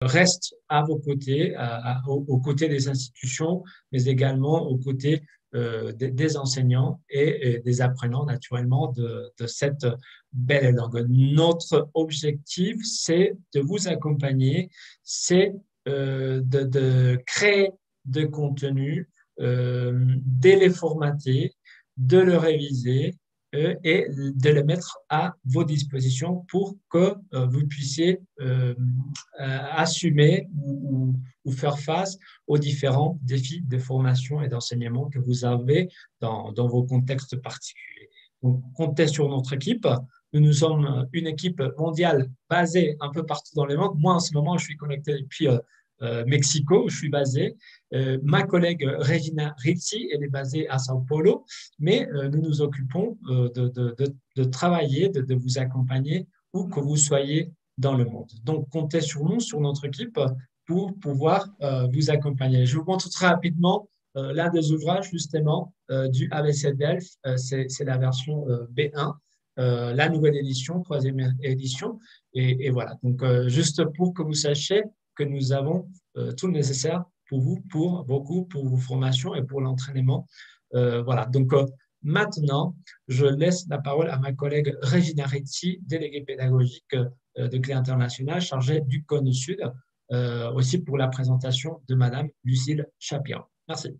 reste à vos côtés, aux côtés des institutions, mais également aux côtés des enseignants et des apprenants, naturellement, de cette belle langue. Notre objectif, c'est de vous accompagner, c'est de créer de contenu, de les formater, de le réviser et de le mettre à vos dispositions pour que vous puissiez assumer ou faire face aux différents défis de formation et d'enseignement que vous avez dans vos contextes particuliers. Donc, comptez sur notre équipe. Nous sommes une équipe mondiale basée un peu partout dans le monde. Moi, en ce moment, je suis connecté depuis Mexico, où je suis basé. Ma collègue Regina Rizzi, elle est basée à Sao Paulo, mais nous nous occupons de travailler, de vous accompagner où que vous soyez dans le monde. Donc, comptez sur nous, sur notre équipe, pour pouvoir vous accompagner. Je vous montre très rapidement l'un des ouvrages, justement, du ABC DELF. C'est la version B1, la nouvelle édition, troisième édition. Et voilà, donc juste pour que vous sachiez que nous avons tout le nécessaire pour vous, pour vos cours, pour vos formations et pour l'entraînement. Voilà, donc maintenant, je laisse la parole à ma collègue Regina Rizzi, déléguée pédagogique de Clé International, chargée du Cône Sud, aussi pour la présentation de Madame Lucille Chapiron. Merci.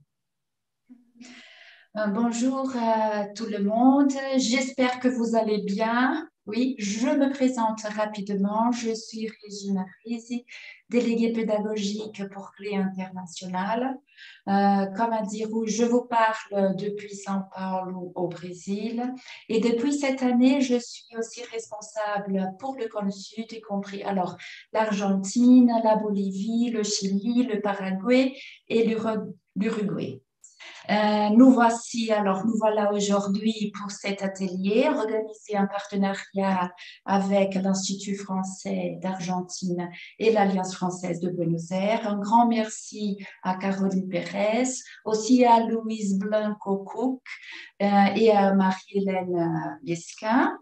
Bonjour à tout le monde, j'espère que vous allez bien. Oui, je me présente rapidement, je suis Regina Rizzi, déléguée pédagogique pour Clé International. Comme a dit Rouge, je vous parle depuis São Paulo au Brésil et depuis cette année, je suis aussi responsable pour le Cône Sud, y compris alors l'Argentine, la Bolivie, le Chili, le Paraguay et l'Uruguay. Nous voilà aujourd'hui pour cet atelier, organisé en partenariat avec l'Institut français d'Argentine et l'Alliance française de Buenos Aires. Un grand merci à Caroline Pérez, aussi à Louise Blanco-Cook et à Marie-Hélène Lesquin.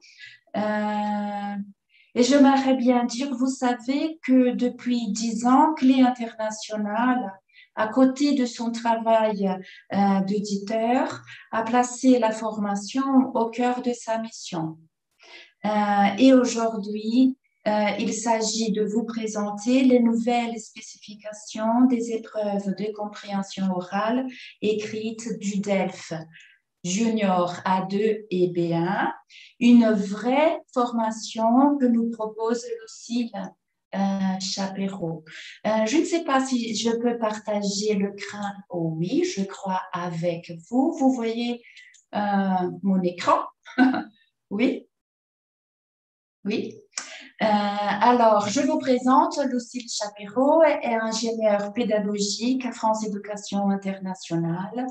Et j'aimerais bien dire, vous savez que depuis 10 ans, Clé International, à côté de son travail d'éditeur, a placé la formation au cœur de sa mission. Et aujourd'hui, il s'agit de vous présenter les nouvelles spécifications des épreuves de compréhension orale écrites du DELF Junior A2 et B1, une vraie formation que nous propose Lucille Chapiron. Je ne sais pas si je peux partager le l'écran. Oh oui, je crois avec vous. Vous voyez mon écran? Oui? Oui. Alors, je vous présente Lucille Chapiron, elle est ingénieure pédagogique à France Éducation Internationale,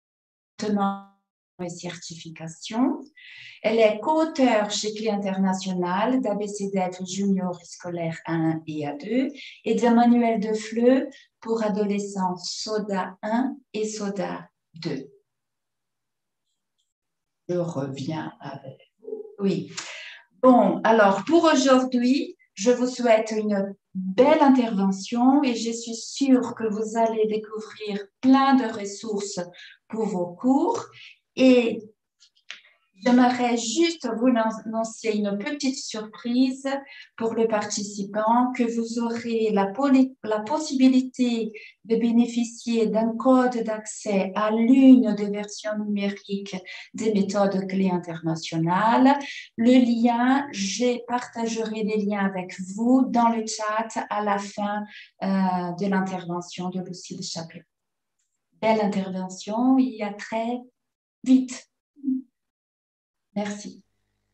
et certification. Elle est co-auteure chez Clé International d'ABCDF Junior scolaire 1 et A2 et d'un manuel de FLE pour adolescents SODA 1 et SODA 2. Je reviens avec vous. Oui. Bon, alors pour aujourd'hui, je vous souhaite une belle intervention et je suis sûre que vous allez découvrir plein de ressources pour vos cours. Et j'aimerais juste vous annoncer une petite surprise pour le participant, que vous aurez la possibilité de bénéficier d'un code d'accès à l'une des versions numériques des méthodes Clé International. Le lien, je partagerai les liens avec vous dans le chat à la fin de l'intervention de Lucille Chapiron. Belle intervention, il y a très vite. Merci.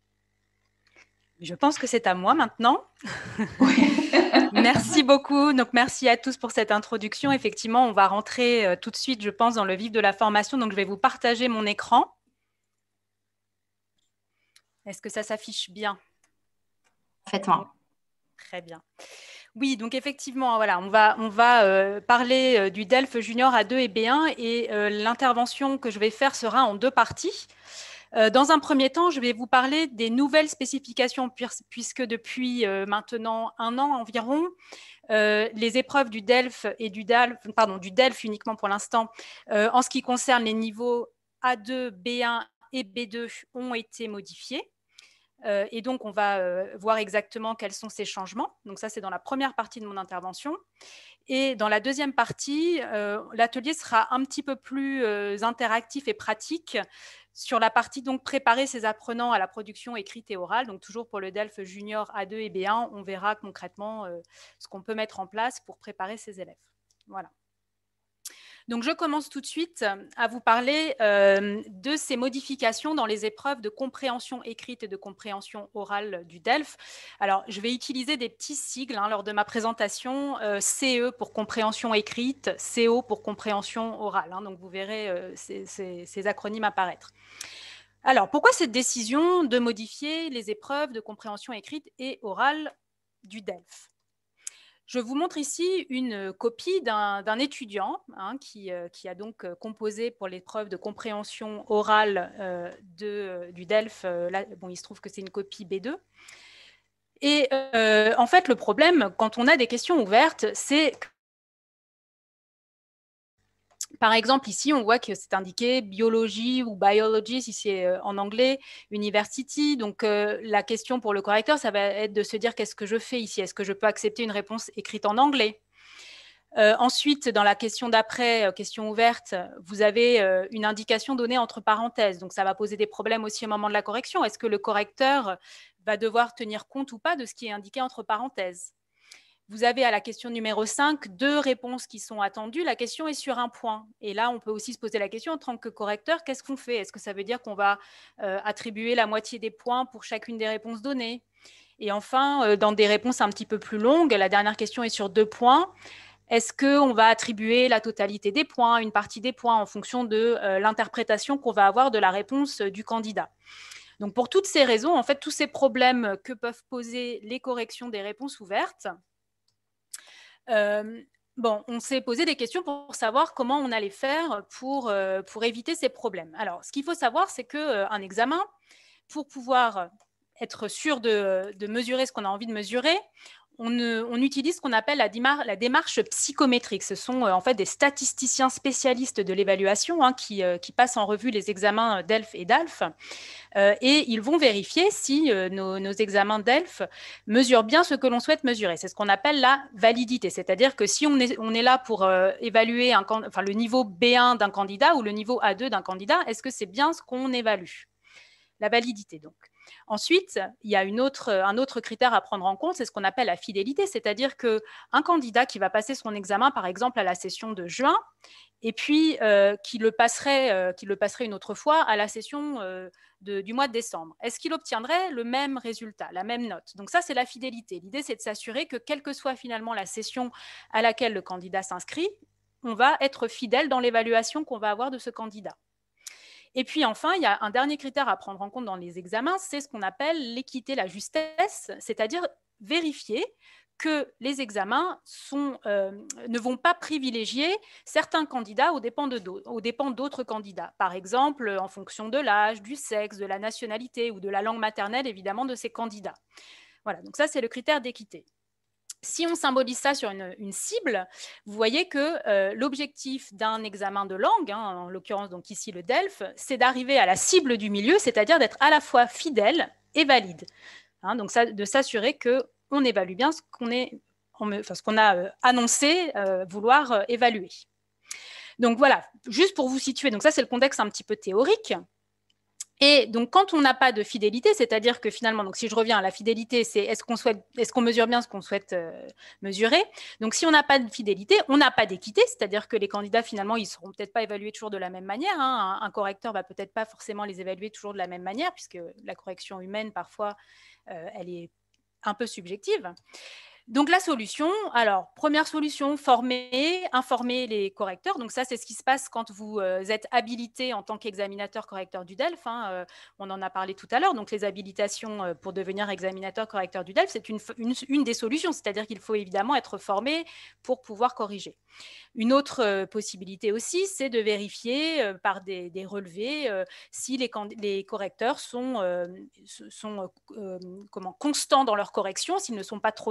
Je pense que c'est à moi maintenant. Oui. Merci beaucoup. Donc, merci à tous pour cette introduction. Effectivement, on va rentrer tout de suite, je pense, dans le vif de la formation. Donc, je vais vous partager mon écran. Est-ce que ça s'affiche bien? Parfaitement. Très bien. Oui, donc effectivement, voilà, on va parler du DELF Junior A2 et B1 et l'intervention que je vais faire sera en deux parties. Dans un premier temps, je vais vous parler des nouvelles spécifications puisque depuis maintenant 1 an environ, les épreuves du DELF et du DELF uniquement pour l'instant, en ce qui concerne les niveaux A2, B1 et B2 ont été modifiées. Et donc, on va voir exactement quels sont ces changements. Donc ça, c'est dans la première partie de mon intervention. Et dans la deuxième partie, l'atelier sera un petit peu plus interactif et pratique sur la partie donc préparer ses apprenants à la production écrite et orale. Donc toujours pour le DELF junior A2 et B1, on verra concrètement ce qu'on peut mettre en place pour préparer ses élèves. Voilà. Donc, je commence tout de suite à vous parler de ces modifications dans les épreuves de compréhension écrite et de compréhension orale du DELF. Alors, je vais utiliser des petits sigles lors de ma présentation, CE pour compréhension écrite, CO pour compréhension orale. Donc, vous verrez ces acronymes apparaître. Alors, pourquoi cette décision de modifier les épreuves de compréhension écrite et orale du DELF ? Je vous montre ici une copie d'un étudiant qui a donc composé pour l'épreuve de compréhension orale du DELF. Là, bon, il se trouve que c'est une copie B2. Et en fait, le problème, quand on a des questions ouvertes, c'est par exemple, ici, on voit que c'est indiqué biologie ou biology, si c'est en anglais, university. Donc, la question pour le correcteur, ça va être de se dire qu'est-ce que je fais ici? Est-ce que je peux accepter une réponse écrite en anglais? Ensuite, dans la question d'après, question ouverte, vous avez une indication donnée entre parenthèses. Donc, ça va poser des problèmes aussi au moment de la correction. Est-ce que le correcteur va devoir tenir compte ou pas de ce qui est indiqué entre parenthèses? Vous avez à la question numéro 5 deux réponses qui sont attendues. La question est sur un point. Et là, on peut aussi se poser la question en tant que correcteur, qu'est-ce qu'on fait? Est-ce que ça veut dire qu'on va attribuer la moitié des points pour chacune des réponses données? Et enfin, dans des réponses un petit peu plus longues, la dernière question est sur 2 points. Est-ce qu'on va attribuer la totalité des points, une partie des points en fonction de l'interprétation qu'on va avoir de la réponse du candidat? Donc, pour toutes ces raisons, en fait, tous ces problèmes que peuvent poser les corrections des réponses ouvertes, on s'est posé des questions pour savoir comment on allait faire pour éviter ces problèmes. Alors, ce qu'il faut savoir, c'est qu'un examen, pour pouvoir être sûr de mesurer ce qu'on a envie de mesurer, on utilise ce qu'on appelle la démarche psychométrique. Ce sont en fait des statisticiens spécialistes de l'évaluation qui passent en revue les examens DELF et DALF et ils vont vérifier si nos examens DELF mesurent bien ce que l'on souhaite mesurer. C'est ce qu'on appelle la validité, c'est-à-dire que si on est là pour évaluer le niveau B1 d'un candidat ou le niveau A2 d'un candidat, est-ce que c'est bien ce qu'on évalue? La validité, donc. Ensuite, il y a un autre critère à prendre en compte, c'est ce qu'on appelle la fidélité, c'est-à-dire qu'un candidat qui va passer son examen, par exemple, à la session de juin, et puis qui le passerait une autre fois à la session du mois de décembre, est-ce qu'il obtiendrait le même résultat, la même note? Donc ça, c'est la fidélité. L'idée, c'est de s'assurer que quelle que soit finalement la session à laquelle le candidat s'inscrit, on va être fidèle dans l'évaluation qu'on va avoir de ce candidat. Et puis enfin, il y a un dernier critère à prendre en compte dans les examens, c'est ce qu'on appelle l'équité, la justesse, c'est-à-dire vérifier que les examens ne vont pas privilégier certains candidats aux dépens d'autres candidats. Par exemple, en fonction de l'âge, du sexe, de la nationalité ou de la langue maternelle, évidemment, de ces candidats. Voilà, donc ça, c'est le critère d'équité. Si on symbolise ça sur une cible, vous voyez que l'objectif d'un examen de langue, en l'occurrence donc ici le DELF, c'est d'arriver à la cible du milieu, c'est-à-dire d'être à la fois fidèle et valide. Donc de s'assurer qu'on évalue bien ce qu'on a annoncé vouloir évaluer. Donc voilà, juste pour vous situer, donc ça c'est le contexte un petit peu théorique. Et donc, quand on n'a pas de fidélité, c'est-à-dire que finalement, donc si je reviens à la fidélité, c'est est-ce qu'on mesure bien ce qu'on souhaite mesurer? Donc, si on n'a pas de fidélité, on n'a pas d'équité, c'est-à-dire que les candidats, finalement, ils ne seront peut-être pas évalués toujours de la même manière. Un correcteur ne va peut-être pas forcément les évaluer toujours de la même manière, puisque la correction humaine, parfois, elle est un peu subjective. Donc, la solution, alors, première solution, informer les correcteurs. Donc, ça, c'est ce qui se passe quand vous êtes habilité en tant qu'examinateur correcteur du DELF. On en a parlé tout à l'heure. Donc, les habilitations pour devenir examinateur correcteur du DELF, c'est une des solutions. C'est-à-dire qu'il faut évidemment être formé pour pouvoir corriger. Une autre possibilité aussi, c'est de vérifier par des relevés si les correcteurs sont constants dans leur correction, s'ils ne sont pas trop sévères.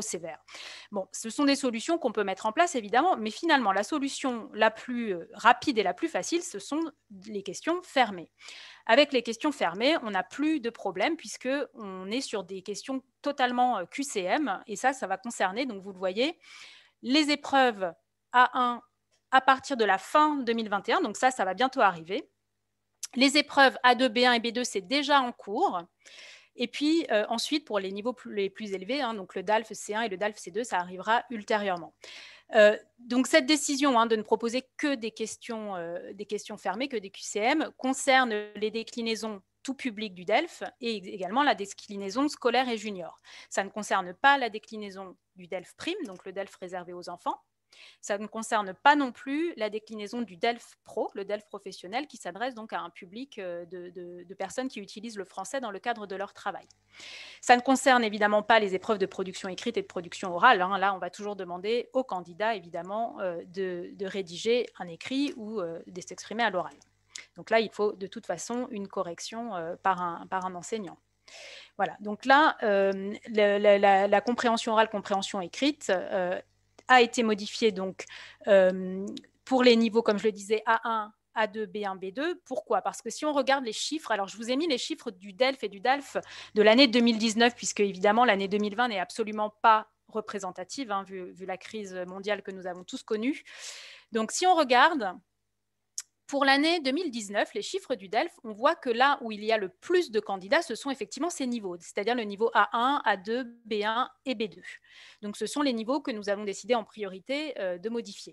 Bon, ce sont des solutions qu'on peut mettre en place, évidemment, mais finalement, la solution la plus rapide et la plus facile, ce sont les questions fermées. Avec les questions fermées, on n'a plus de problème puisqu'on est sur des questions totalement QCM, et ça va concerner, donc vous le voyez, les épreuves A1 à partir de la fin 2021, donc ça va bientôt arriver. Les épreuves A2, B1 et B2, c'est déjà en cours. Et puis ensuite, pour les niveaux les plus élevés, donc le DALF C1 et le DALF C2, ça arrivera ultérieurement. Donc cette décision de ne proposer que des questions fermées, que des QCM, concerne les déclinaisons tout public du DELF et également la déclinaison scolaire et junior. Ça ne concerne pas la déclinaison du DELF prime, donc le DELF réservé aux enfants. Ça ne concerne pas non plus la déclinaison du DELF Pro, le DELF professionnel, qui s'adresse donc à un public de personnes qui utilisent le français dans le cadre de leur travail. Ça ne concerne évidemment pas les épreuves de production écrite et de production orale. Là, on va toujours demander aux candidats, évidemment, de rédiger un écrit ou de s'exprimer à l'oral. Donc là, il faut de toute façon une correction par un enseignant. Voilà, donc là, la compréhension orale, compréhension écrite a été modifiée donc, pour les niveaux, comme je le disais, A1, A2, B1, B2. Pourquoi? Parce que si on regarde les chiffres, alors je vous ai mis les chiffres du DELF et du DALF de l'année 2019, puisque évidemment l'année 2020 n'est absolument pas représentative, vu la crise mondiale que nous avons tous connue. Donc si on regarde, pour l'année 2019, les chiffres du DELF, on voit que là où il y a le plus de candidats, ce sont effectivement ces niveaux, c'est-à-dire le niveau A1, A2, B1 et B2. Donc ce sont les niveaux que nous avons décidé en priorité de modifier.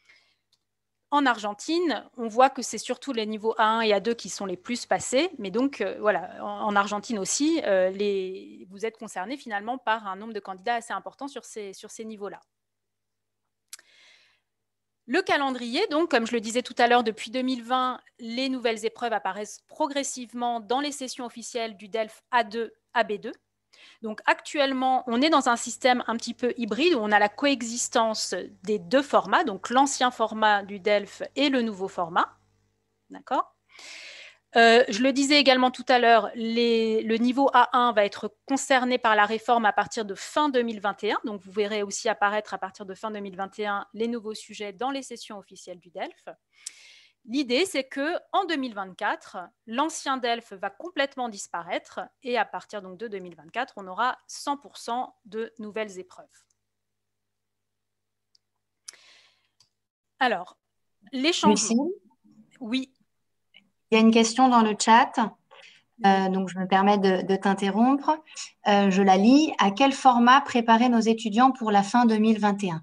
En Argentine, on voit que c'est surtout les niveaux A1 et A2 qui sont les plus passés, mais donc voilà, en Argentine aussi, vous êtes concernés finalement par un nombre de candidats assez important sur ces niveaux-là. Le calendrier, donc, comme je le disais tout à l'heure, depuis 2020, les nouvelles épreuves apparaissent progressivement dans les sessions officielles du DELF A2 à B2. Donc actuellement, on est dans un système un petit peu hybride où on a la coexistence des deux formats, donc l'ancien format du DELF et le nouveau format. D'accord ? Je le disais également tout à l'heure, le niveau A1 va être concerné par la réforme à partir de fin 2021. Donc, vous verrez aussi apparaître à partir de fin 2021 les nouveaux sujets dans les sessions officielles du DELF. L'idée, c'est qu'en 2024, l'ancien DELF va complètement disparaître et à partir donc, de 2024, on aura 100% de nouvelles épreuves. Alors, les changements. Lucie, oui. il y a une question dans le chat, donc je me permets de t'interrompre. Je la lis. À quel format préparer nos étudiants pour la fin 2021?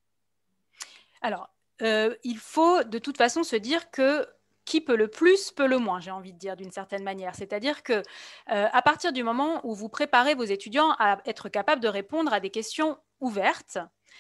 Alors, il faut de toute façon se dire que qui peut le plus, peut le moins, j'ai envie de dire d'une certaine manière. C'est-à-dire que à partir du moment où vous préparez vos étudiants à être capables de répondre à des questions ouvertes,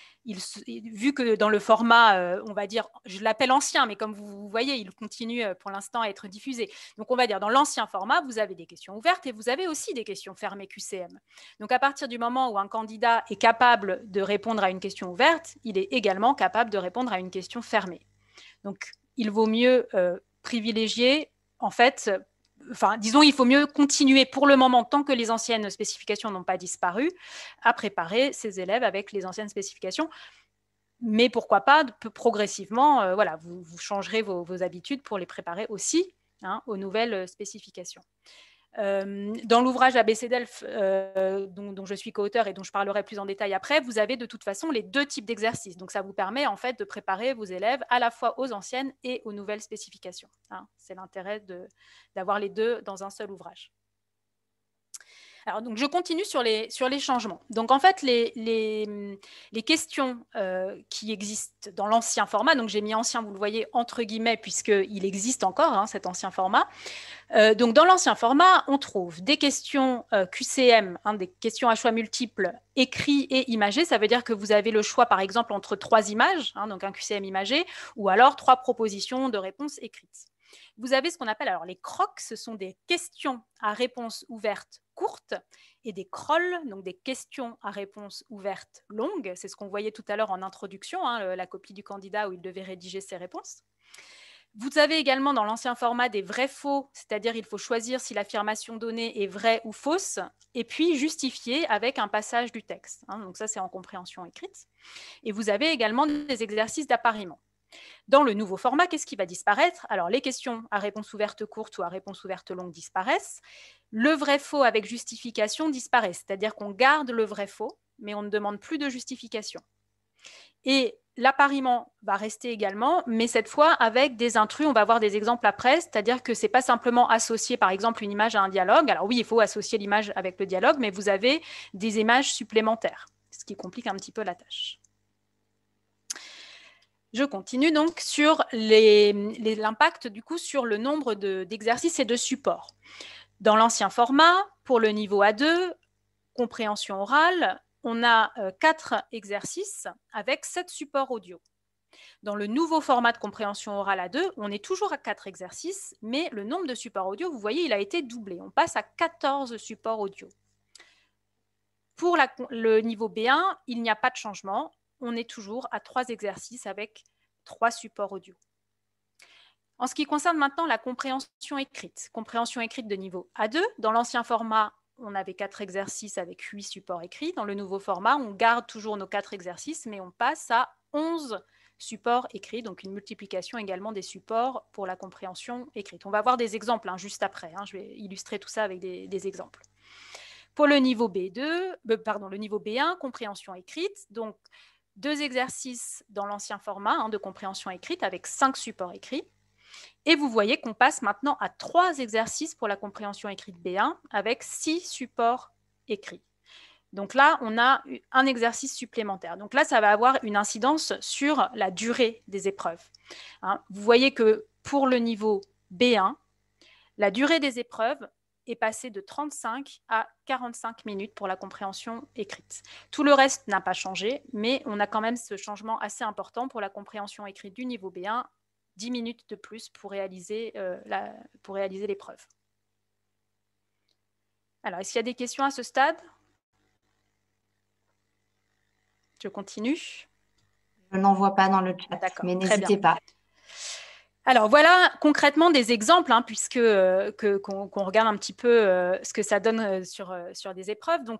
vu que dans le format, on va dire, je l'appelle ancien, mais comme vous voyez, il continue pour l'instant à être diffusé. Donc, on va dire, dans l'ancien format, vous avez des questions ouvertes et vous avez aussi des questions fermées QCM. Donc, à partir du moment où un candidat est capable de répondre à une question ouverte, il est également capable de répondre à une question fermée. Donc, il vaut mieux privilégier, en fait, disons, il faut mieux continuer pour le moment, tant que les anciennes spécifications n'ont pas disparu, à préparer ces élèves avec les anciennes spécifications. Mais pourquoi pas, progressivement, voilà, vous changerez vos habitudes pour les préparer aussi aux nouvelles spécifications. Dans l'ouvrage ABC DELF dont je suis co-auteur et dont je parlerai plus en détail après, vous avez de toute façon les deux types d'exercices. Donc, ça vous permet en fait de préparer vos élèves à la fois aux anciennes et aux nouvelles spécifications. C'est l'intérêt d'avoir les deux dans un seul ouvrage. Alors, donc, je continue sur les changements. Donc, en fait, les questions qui existent dans l'ancien format, donc j'ai mis ancien, vous le voyez, entre guillemets, puisqu'il existe encore, cet ancien format. Donc, dans l'ancien format, on trouve des questions QCM, des questions à choix multiples, écrits et imagés. Ça veut dire que vous avez le choix, par exemple, entre 3 images, donc un QCM imagé, ou alors 3 propositions de réponses écrites. Vous avez ce qu'on appelle alors les crocs, ce sont des questions à réponse ouverte courtes et des crolls, donc des questions à réponse ouverte longues. C'est ce qu'on voyait tout à l'heure en introduction, la copie du candidat où il devait rédiger ses réponses. Vous avez également dans l'ancien format des vrais-faux, c'est-à-dire il faut choisir si l'affirmation donnée est vraie ou fausse, et puis justifier avec un passage du texte. Donc ça, c'est en compréhension écrite. Et vous avez également des exercices d'appariement. Dans le nouveau format, qu'est-ce qui va disparaître? Alors, les questions à réponse ouverte courte ou à réponse ouverte longue disparaissent. Le vrai-faux avec justification disparaît, c'est-à-dire qu'on garde le vrai-faux, mais on ne demande plus de justification. Et l'appariement va rester également, mais cette fois avec des intrus. On va voir des exemples après, c'est-à-dire que ce n'est pas simplement associer, par exemple, une image à un dialogue. Alors oui, il faut associer l'image avec le dialogue, mais vous avez des images supplémentaires, ce qui complique un petit peu la tâche. Je continue donc sur l'impact du coup sur le nombre d'exercices et de supports. Dans l'ancien format, pour le niveau A2, compréhension orale, on a 4 exercices avec 7 supports audio. Dans le nouveau format de compréhension orale A2, on est toujours à 4 exercices, mais le nombre de supports audio, vous voyez, il a été doublé. On passe à 14 supports audio. Pour le niveau B1, il n'y a pas de changement. On est toujours à 3 exercices avec 3 supports audio. En ce qui concerne maintenant la compréhension écrite de niveau A2, dans l'ancien format, on avait 4 exercices avec 8 supports écrits. Dans le nouveau format, on garde toujours nos 4 exercices, mais on passe à 11 supports écrits, donc une multiplication également des supports pour la compréhension écrite. On va voir des exemples juste après. Je vais illustrer tout ça avec des exemples. Pour le niveau le niveau B1, compréhension écrite, donc 2 exercices dans l'ancien format de compréhension écrite avec 5 supports écrits. Et vous voyez qu'on passe maintenant à 3 exercices pour la compréhension écrite B1 avec 6 supports écrits. Donc là, on a un exercice supplémentaire. Donc là, ça va avoir une incidence sur la durée des épreuves. Vous voyez que pour le niveau B1, la durée des épreuves est passée de 35 à 45 minutes pour la compréhension écrite. Tout le reste n'a pas changé, mais on a quand même ce changement assez important pour la compréhension écrite du niveau B1, 10 minutes de plus pour réaliser l'épreuve. Alors, est-ce qu'il y a des questions à ce stade? Je continue. Je n'en vois pas dans le chat, mais n'hésitez pas. Alors, voilà concrètement des exemples, puisque qu'on regarde un petit peu ce que ça donne sur des épreuves. Donc,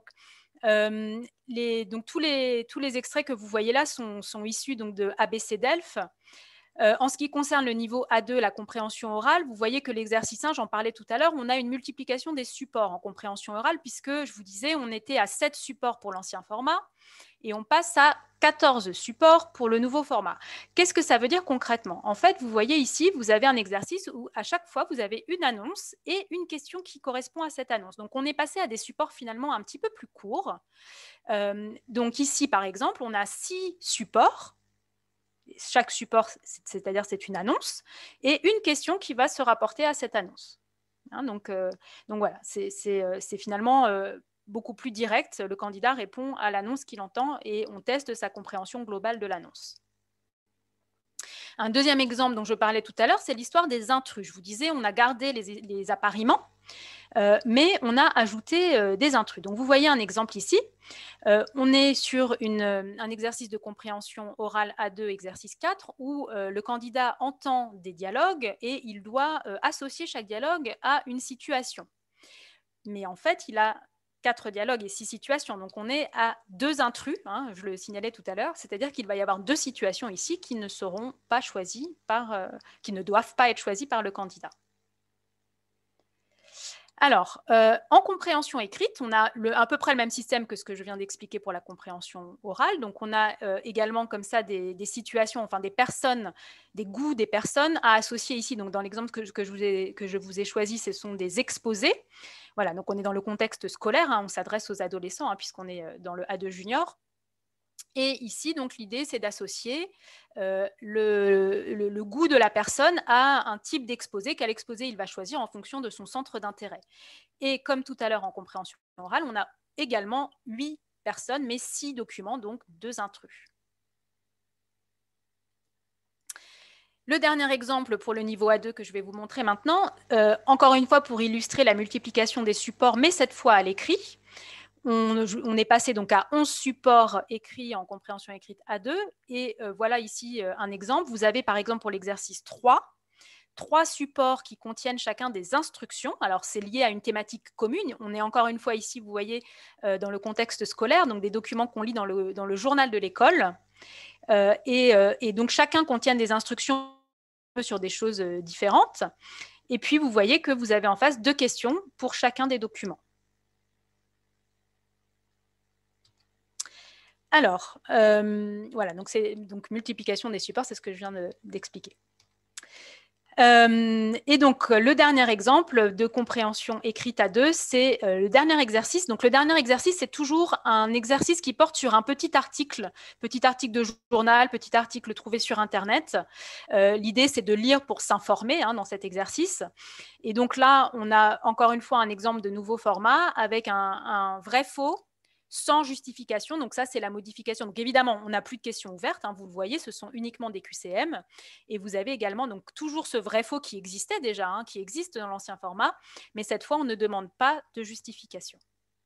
tous les extraits que vous voyez là sont issus donc, de ABC DELF. En ce qui concerne le niveau A2, la compréhension orale, vous voyez que l'exercice 1, j'en parlais tout à l'heure, on a une multiplication des supports en compréhension orale, puisque, je vous disais, on était à 7 supports pour l'ancien format, et on passe à 14 supports pour le nouveau format. Qu'est-ce que ça veut dire concrètement? En fait, vous voyez ici, vous avez un exercice où à chaque fois, vous avez une annonce et une question qui correspond à cette annonce. Donc, on est passé à des supports finalement un petit peu plus courts. Donc ici, par exemple, on a 6 supports. Chaque support, c'est-à-dire c'est une annonce, et une question qui va se rapporter à cette annonce. Donc voilà, c'est finalement beaucoup plus direct. Le candidat répond à l'annonce qu'il entend et on teste sa compréhension globale de l'annonce. Un deuxième exemple dont je parlais tout à l'heure, c'est l'histoire des intrus. Je vous disais, on a gardé les appariements, mais on a ajouté des intrus. Donc, vous voyez un exemple ici. On est sur un exercice de compréhension orale A2, exercice 4, où le candidat entend des dialogues et il doit associer chaque dialogue à une situation. Mais en fait, il a 4 dialogues et 6 situations. Donc, on est à 2 intrus, je le signalais tout à l'heure, c'est-à-dire qu'il va y avoir 2 situations ici qui ne seront pas choisies qui ne doivent pas être choisies par le candidat. Alors, en compréhension écrite, on a à peu près le même système que ce que je viens d'expliquer pour la compréhension orale. Donc, on a également comme ça des situations, enfin des personnes, des goûts des personnes à associer ici. Donc, dans l'exemple que je vous ai choisi, ce sont des exposés. Voilà, donc on est dans le contexte scolaire, on s'adresse aux adolescents puisqu'on est dans le A2 junior. Et ici, donc, l'idée, c'est d'associer le goût de la personne à un type d'exposé. Quel exposé il va choisir en fonction de son centre d'intérêt. Et comme tout à l'heure en compréhension orale, on a également 8 personnes, mais 6 documents, donc 2 intrus. Le dernier exemple pour le niveau A2 que je vais vous montrer maintenant, encore une fois pour illustrer la multiplication des supports, mais cette fois à l'écrit. On est passé donc à 11 supports écrits en compréhension écrite A2. Et voilà ici un exemple. Vous avez par exemple pour l'exercice 3, 3 supports qui contiennent chacun des instructions. Alors, c'est lié à une thématique commune. On est encore une fois ici, vous voyez, dans le contexte scolaire, donc des documents qu'on lit dans le journal de l'école. Et donc, chacun contient des instructions sur des choses différentes. Et puis, vous voyez que vous avez en face 2 questions pour chacun des documents. Alors, voilà, donc multiplication des supports, c'est ce que je viens d'expliquer. Et donc, le dernier exemple de compréhension écrite à 2, c'est le dernier exercice. Donc, le dernier exercice, c'est toujours un exercice qui porte sur un petit article de journal, petit article trouvé sur Internet. L'idée, c'est de lire pour s'informer dans cet exercice. Et donc là, on a encore une fois un exemple de nouveau format avec un vrai-faux sans justification. Donc ça, c'est la modification. Donc évidemment, on n'a plus de questions ouvertes, vous le voyez, ce sont uniquement des QCM. Et vous avez également donc toujours ce vrai-faux qui existait déjà, qui existe dans l'ancien format, mais cette fois, on ne demande pas de justification.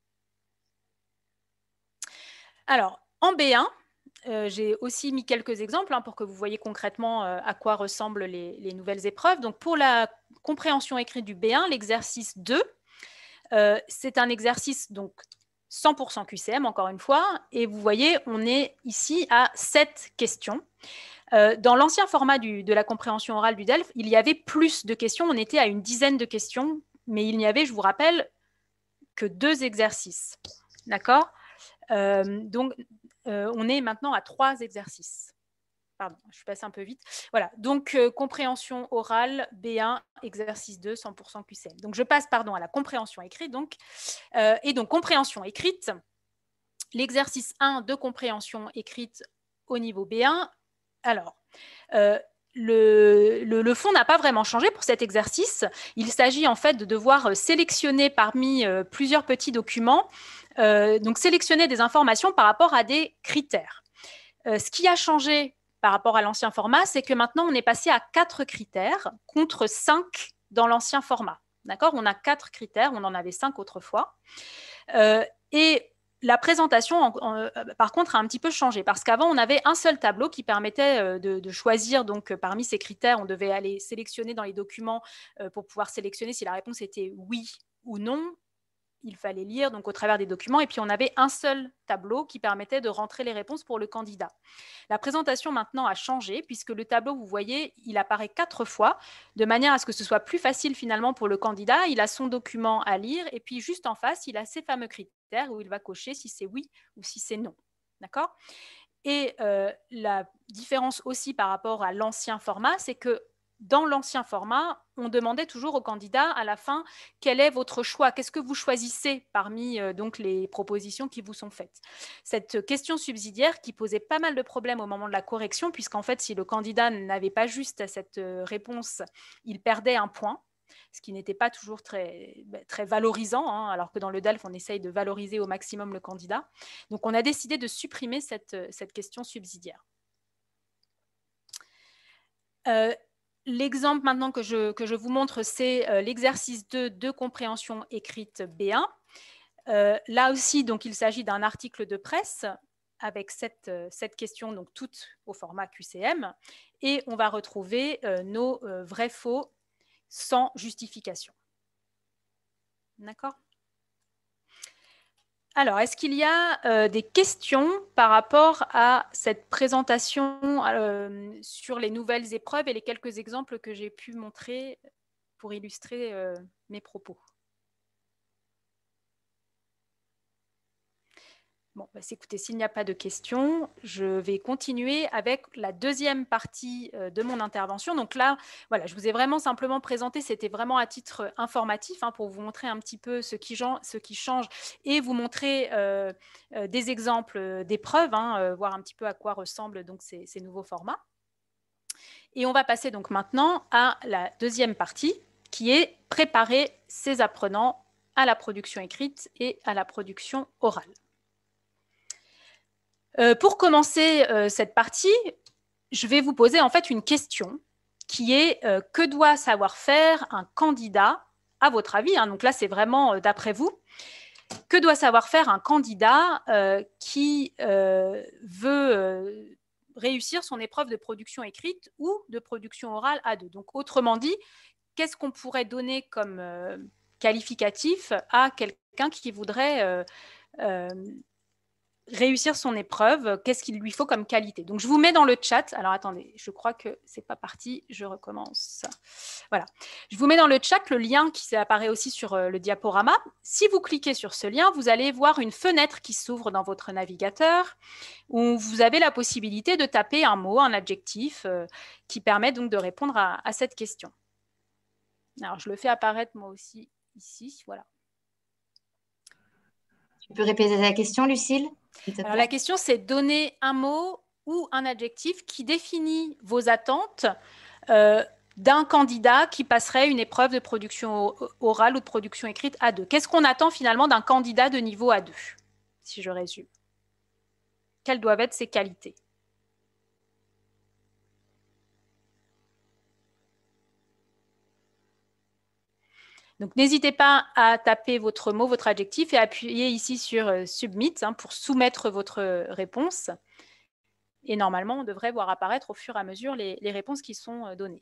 Alors, en B1, j'ai aussi mis quelques exemples pour que vous voyez concrètement à quoi ressemblent les nouvelles épreuves. Donc, pour la compréhension écrite du B1, l'exercice 2, c'est un exercice donc 100% QCM, encore une fois, et vous voyez, on est ici à 7 questions. Dans l'ancien format de la compréhension orale du DELF, il y avait plus de questions, on était à une dizaine de questions, mais il n'y avait, je vous rappelle, que 2 exercices. D'accord ? Donc, on est maintenant à 3 exercices. Pardon, je suis passée un peu vite. Voilà, donc compréhension orale, B1, exercice 2, 100% QCM. Donc, je passe à la compréhension écrite. Et donc, compréhension écrite, l'exercice 1 de compréhension écrite au niveau B1. Alors, le fond n'a pas vraiment changé pour cet exercice. Il s'agit en fait de devoir sélectionner parmi plusieurs petits documents, donc sélectionner des informations par rapport à des critères. Ce qui a changé par rapport à l'ancien format, c'est que maintenant, on est passé à 4 critères contre 5 dans l'ancien format. D'accord ? On a 4 critères, on en avait 5 autrefois. Et la présentation, par contre, a un petit peu changé parce qu'avant, on avait un seul tableau qui permettait de choisir. Donc, parmi ces critères, on devait aller sélectionner dans les documents pour pouvoir sélectionner si la réponse était oui ou non. Il fallait lire donc au travers des documents et puis on avait un seul tableau qui permettait de rentrer les réponses pour le candidat. La présentation maintenant a changé puisque le tableau, vous voyez, il apparaît 4 fois de manière à ce que ce soit plus facile finalement pour le candidat. Il a son document à lire et puis juste en face, il a ces fameux critères où il va cocher si c'est oui ou si c'est non. D'accord ? Et la différence aussi par rapport à l'ancien format, c'est que dans l'ancien format, on demandait toujours au candidat à la fin quel est votre choix, qu'est-ce que vous choisissez parmi donc les propositions qui vous sont faites. Cette question subsidiaire qui posait pas mal de problèmes au moment de la correction, puisqu'en fait, si le candidat n'avait pas juste cette réponse, il perdait un point, ce qui n'était pas toujours très valorisant, alors que dans le DELF, on essaye de valoriser au maximum le candidat. Donc, on a décidé de supprimer cette question subsidiaire. L'exemple maintenant que je vous montre, c'est l'exercice 2 de compréhension écrite B1. Là aussi, donc, il s'agit d'un article de presse avec cette question, donc toutes au format QCM. Et on va retrouver nos vrais-faux sans justification. D'accord ? Alors, est-ce qu'il y a des questions par rapport à cette présentation sur les nouvelles épreuves et les quelques exemples que j'ai pu montrer pour illustrer mes propos ? Bon, écoutez, s'il n'y a pas de questions, je vais continuer avec la deuxième partie de mon intervention. Donc là, voilà, je vous ai vraiment simplement présenté, c'était vraiment à titre informatif pour vous montrer un petit peu ce qui change et vous montrer des exemples d'épreuves, voir un petit peu à quoi ressemblent donc ces nouveaux formats. Et on va passer donc maintenant à la deuxième partie qui est préparer ses apprenants à la production écrite et à la production orale. Pour commencer cette partie, je vais vous poser en fait une question qui est que doit savoir faire un candidat, à votre avis, donc là c'est vraiment d'après vous, que doit savoir faire un candidat qui veut réussir son épreuve de production écrite ou de production orale A2. Donc, autrement dit, qu'est-ce qu'on pourrait donner comme qualificatif à quelqu'un qui voudrait réussir son épreuve, qu'est-ce qu'il lui faut comme qualité. Donc, je vous mets dans le chat. Alors, attendez, je crois que ce n'est pas parti. Je recommence. Voilà. Je vous mets dans le chat le lien qui apparaît aussi sur le diaporama. Si vous cliquez sur ce lien, vous allez voir une fenêtre qui s'ouvre dans votre navigateur où vous avez la possibilité de taper un mot, un adjectif qui permet donc de répondre à cette question. Alors, je le fais apparaître moi aussi ici. Voilà. Tu peux répéter la question, Lucille? Alors, la question, c'est donner un mot ou un adjectif qui définit vos attentes d'un candidat qui passerait une épreuve de production orale ou de production écrite A2. Qu'est-ce qu'on attend finalement d'un candidat de niveau A2, si je résume? Quelles doivent être ses qualités? Donc, n'hésitez pas à taper votre mot, votre adjectif et appuyer ici sur Submit pour soumettre votre réponse. Et normalement, on devrait voir apparaître au fur et à mesure les réponses qui sont données.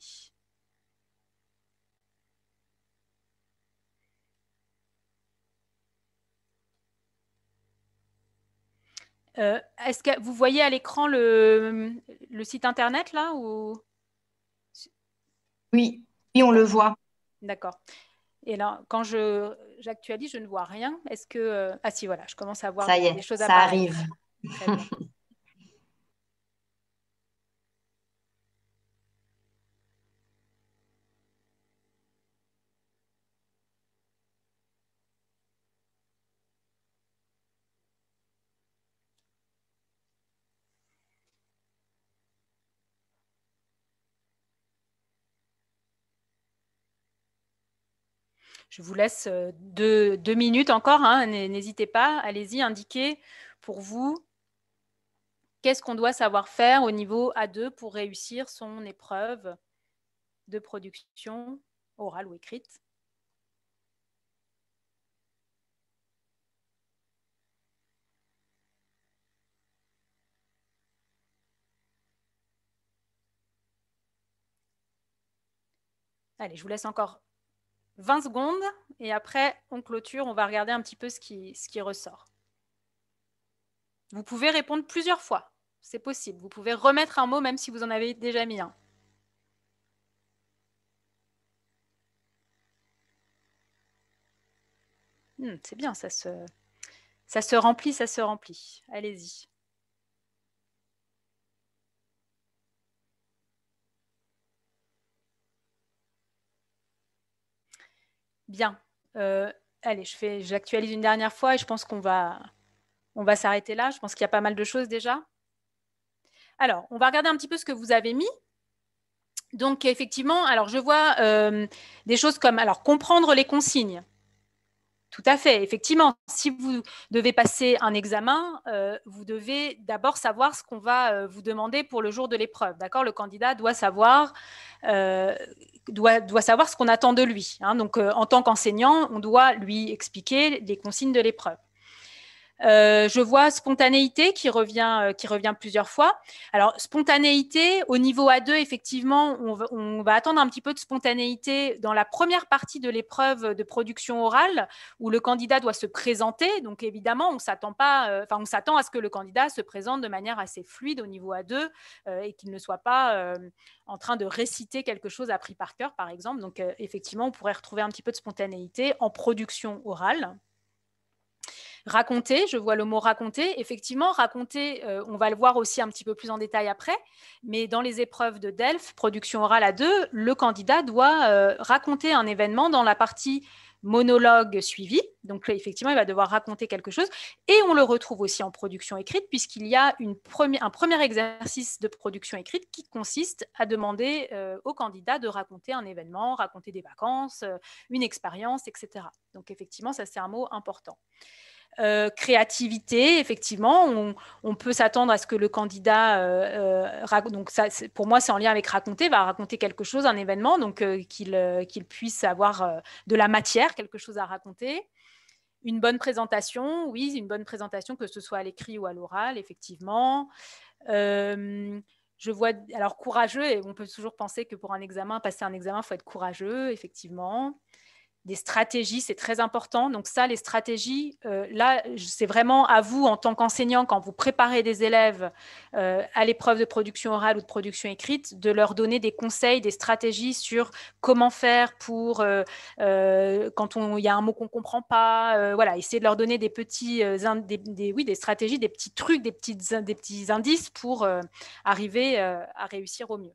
Est-ce que vous voyez à l'écran le site internet là ou... Oui, oui, on le voit. D'accord. Et là, quand j'actualise, je ne vois rien. Est-ce que... Ah si, voilà, je commence à voir des choses ça apparaître. arrive. Très bien. Je vous laisse 2 minutes encore, hein, n'hésitez pas, allez-y, indiquez pour vous qu'est-ce qu'on doit savoir faire au niveau A2 pour réussir son épreuve de production orale ou écrite. Allez, je vous laisse encore 20 secondes et après, on clôture, on va regarder un petit peu ce qui ressort. Vous pouvez répondre plusieurs fois, c'est possible. Vous pouvez remettre un mot même si vous en avez déjà mis un. C'est bien, ça se remplit, ça se remplit. Allez-y. Bien. Allez, j'actualise une dernière fois et je pense qu'on va s'arrêter là. Je pense qu'il y a pas mal de choses déjà. Alors, on va regarder un petit peu ce que vous avez mis. Donc, effectivement, alors je vois des choses comme comprendre les consignes. Tout à fait. Effectivement, si vous devez passer un examen, vous devez d'abord savoir ce qu'on va vous demander pour le jour de l'épreuve. D'accord ? Le candidat doit savoir, doit savoir ce qu'on attend de lui. Hein. Donc, en tant qu'enseignant, on doit lui expliquer les consignes de l'épreuve. Je vois spontanéité qui revient plusieurs fois. Alors, spontanéité, au niveau A2, effectivement, on va attendre un petit peu de spontanéité dans la première partie de l'épreuve de production orale où le candidat doit se présenter. Donc, évidemment, on s'attend à ce que le candidat se présente de manière assez fluide au niveau A2 et qu'il ne soit pas en train de réciter quelque chose appris par cœur, par exemple. Donc, effectivement, on pourrait retrouver un petit peu de spontanéité en production orale. Raconter, je vois le mot raconter. Effectivement, raconter, on va le voir aussi un petit peu plus en détail après, mais dans les épreuves de DELF, production orale à 2, le candidat doit raconter un événement dans la partie monologue suivi. Donc, là, effectivement, il va devoir raconter quelque chose. Et on le retrouve aussi en production écrite, puisqu'il y a un premier exercice de production écrite qui consiste à demander au candidat de raconter un événement, raconter des vacances, une expérience, etc. Donc, effectivement, ça, c'est un mot important. Créativité, effectivement, on peut s'attendre à ce que le candidat, donc ça, pour moi c'est en lien avec raconter, va raconter quelque chose, un événement, donc qu'il puisse avoir de la matière, quelque chose à raconter. Une bonne présentation, oui, une bonne présentation, que ce soit à l'écrit ou à l'oral, effectivement. Je vois, alors courageux, et on peut toujours penser que pour un examen, passer un examen, il faut être courageux, effectivement. Des stratégies, c'est très important. Donc ça, les stratégies, là, c'est vraiment à vous en tant qu'enseignant, quand vous préparez des élèves à l'épreuve de production orale ou de production écrite, de leur donner des conseils, des stratégies sur comment faire pour, quand il y a un mot qu'on ne comprend pas, voilà, essayer de leur donner des petits, des stratégies, des petits trucs, des petits indices pour arriver à réussir au mieux.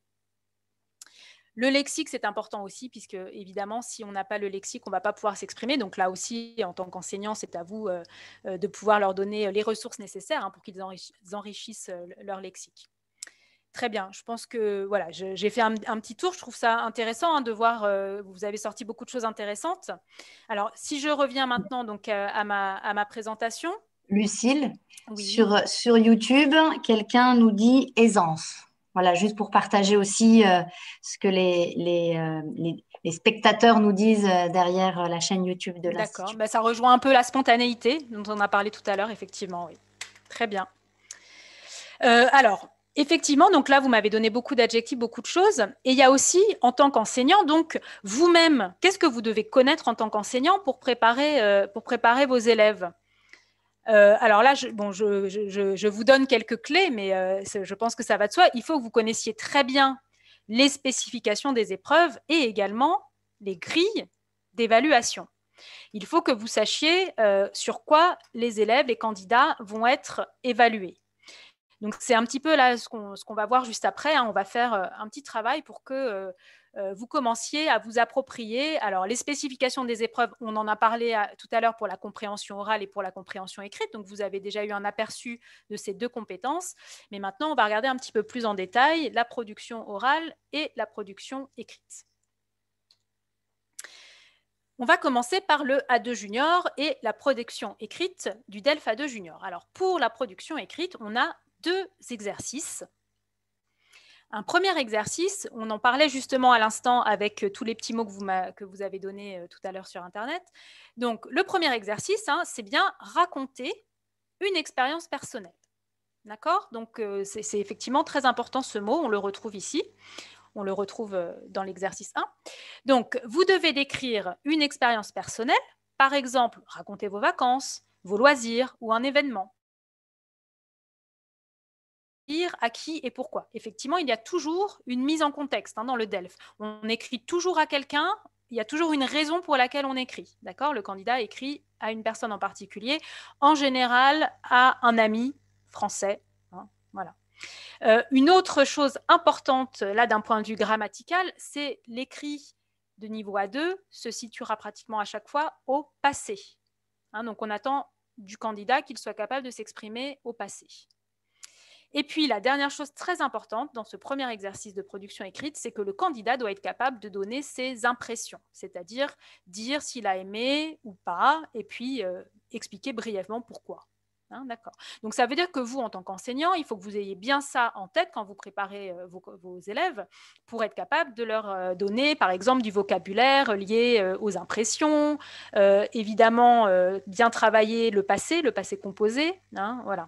Le lexique, c'est important aussi, puisque évidemment, si on n'a pas le lexique, on ne va pas pouvoir s'exprimer. Donc là aussi, en tant qu'enseignant, c'est à vous de pouvoir leur donner les ressources nécessaires pour qu'ils enrichissent leur lexique. Très bien, je pense que voilà, j'ai fait un petit tour. Je trouve ça intéressant de voir, vous avez sorti beaucoup de choses intéressantes. Alors, si je reviens maintenant donc, à ma présentation. Lucille, Oui. sur YouTube, quelqu'un nous dit aisance. Voilà, juste pour partager aussi ce que les spectateurs nous disent derrière la chaîne YouTube de l'Institut. D'accord, ça rejoint un peu la spontanéité dont on a parlé tout à l'heure, effectivement, oui. Très bien. Alors, effectivement, donc là, vous m'avez donné beaucoup d'adjectifs, beaucoup de choses. Et il y a aussi, en tant qu'enseignant, donc vous-même, qu'est-ce que vous devez connaître en tant qu'enseignant pour préparer vos élèves? Alors là, je vous donne quelques clés, mais je pense que ça va de soi. Il faut que vous connaissiez très bien les spécifications des épreuves et également les grilles d'évaluation. Il faut que vous sachiez sur quoi les élèves, les candidats vont être évalués. Donc, c'est un petit peu là ce qu'on va voir juste après. On va faire un petit travail pour que vous commenciez à vous approprier. Alors, les spécifications des épreuves, on en a parlé tout à l'heure pour la compréhension orale et pour la compréhension écrite. Donc, vous avez déjà eu un aperçu de ces deux compétences. Mais maintenant, on va regarder un petit peu plus en détail la production orale et la production écrite. On va commencer par le A2 Junior et la production écrite du DELF A2 Junior. Alors, pour la production écrite, on a deux exercices. Un premier exercice, on en parlait justement à l'instant avec tous les petits mots que vous avez donnés tout à l'heure sur Internet. Donc, le premier exercice, c'est bien raconter une expérience personnelle. D'accord? Donc, c'est effectivement très important ce mot, on le retrouve ici. On le retrouve dans l'exercice 1. Donc, vous devez décrire une expérience personnelle, par exemple, raconter vos vacances, vos loisirs ou un événement. Dire à qui et pourquoi. Effectivement, il y a toujours une mise en contexte dans le DELF. On écrit toujours à quelqu'un, il y a toujours une raison pour laquelle on écrit. D'accord? Le candidat écrit à une personne en particulier, en général à un ami français. Voilà. Une autre chose importante, là, d'un point de vue grammatical, c'est l'écrit de niveau A2 se situera pratiquement à chaque fois au passé. Donc, on attend du candidat qu'il soit capable de s'exprimer au passé. Et puis, la dernière chose très importante dans ce premier exercice de production écrite, c'est que le candidat doit être capable de donner ses impressions, c'est-à-dire dire s'il a aimé ou pas, et puis expliquer brièvement pourquoi. D'accord. Donc, ça veut dire que vous, en tant qu'enseignant, il faut que vous ayez bien ça en tête quand vous préparez vos élèves pour être capable de leur donner, par exemple, du vocabulaire lié aux impressions, évidemment, bien travailler le passé composé, voilà.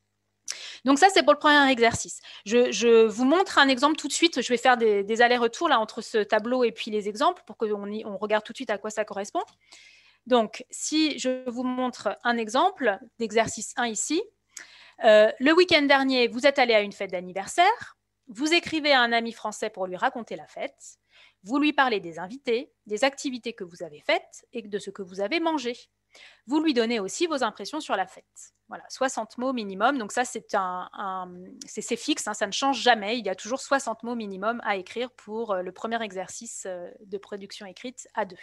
Donc ça, c'est pour le premier exercice. Je vous montre un exemple tout de suite. Je vais faire des allers-retours là entre ce tableau et puis les exemples pour qu'on regarde tout de suite à quoi ça correspond. Donc, si je vous montre un exemple d'exercice 1 ici, le week-end dernier, vous êtes allé à une fête d'anniversaire, vous écrivez à un ami français pour lui raconter la fête, vous lui parlez des invités, des activités que vous avez faites et de ce que vous avez mangé. Vous lui donnez aussi vos impressions sur la fête. Voilà, 60 mots minimum. Donc ça, c'est fixe, ça ne change jamais. Il y a toujours 60 mots minimum à écrire pour le premier exercice de production écrite A2.